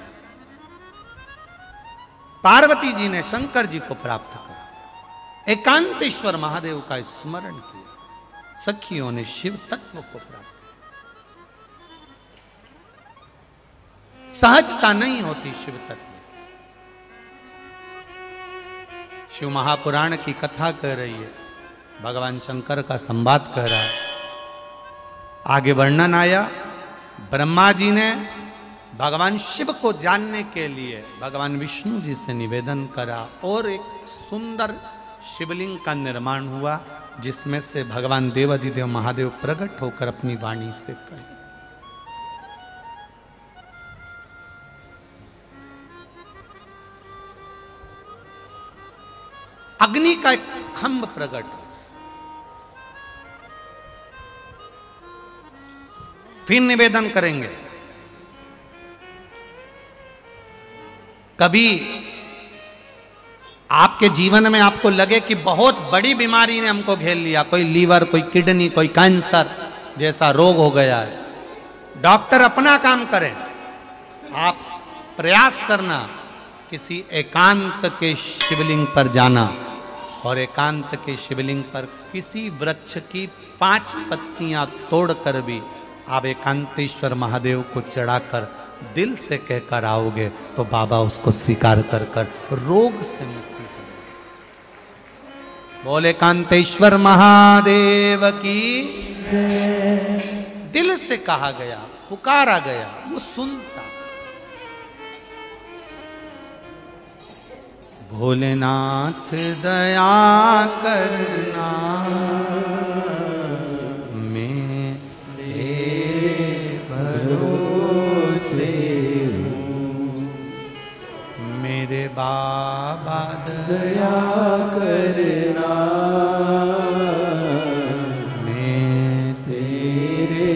पार्वती जी ने शंकर जी को प्राप्त करा, एकांतेश्वर महादेव का स्मरण किया, सखियों ने शिव तत्व को प्राप्त। सहजता नहीं होती शिव तत्व। शिव महापुराण की कथा कह रही है, भगवान शंकर का संवाद कह रहा है। आगे वर्णन आया, ब्रह्मा जी ने भगवान शिव को जानने के लिए भगवान विष्णु जी से निवेदन करा और एक सुंदर शिवलिंग का निर्माण हुआ, जिसमें से भगवान देवाधिदेव महादेव प्रकट होकर अपनी वाणी से कहे। अग्नि का एक खंभ प्रकट हो। फिर निवेदन करेंगे, कभी आपके जीवन में आपको लगे कि बहुत बड़ी बीमारी ने हमको घेर लिया, कोई लीवर, कोई किडनी, कोई कैंसर जैसा रोग हो गया है, डॉक्टर अपना काम करें, आप प्रयास करना किसी एकांत के शिवलिंग पर जाना और एकांत के शिवलिंग पर किसी वृक्ष की पांच पत्तियां तोड़कर भी आप एकांतेश्वर महादेव को चढ़ाकर दिल से कहकर आओगे तो बाबा उसको स्वीकार कर कर रोग से मुक्ति कर। बोले एकांतेश्वर महादेव की दिल से कहा गया, पुकारा गया, वो सुनता। भोलेनाथ दया करना, मैं तेरे भरोसे हूँ, मेरे बाबा दया करना, मैं तेरे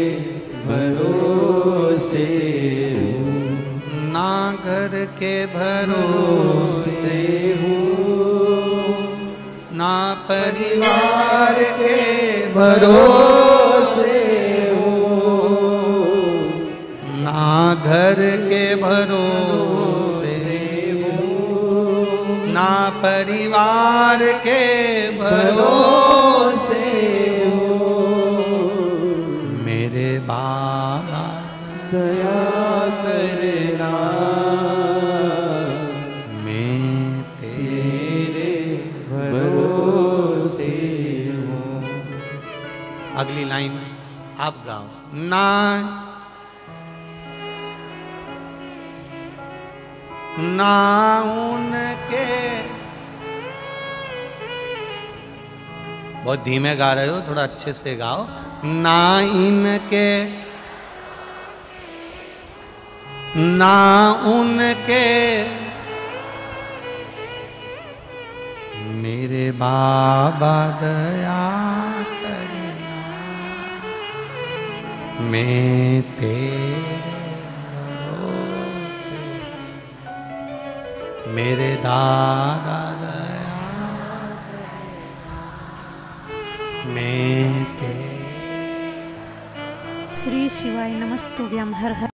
भरोसे हूँ, ना घर के भरोसे ना परिवार के भरोसे हो, ना घर के भरोसे हो, ना परिवार के भरोसे हो, मेरे बाबा दया करना, मैं तेरे भरोसे हूँ। अगली लाइन आप गाओ। ना ना उनके, बहुत धीमे गा रहे हो, थोड़ा अच्छे से गाओ। ना इनके, ना उनके, मेरे बाबा दया करना, मैं तेरे भरोसे, मेरे दादा दया, मैं तेरे। श्री शिवाय नमस्तुभ्यं। हर हर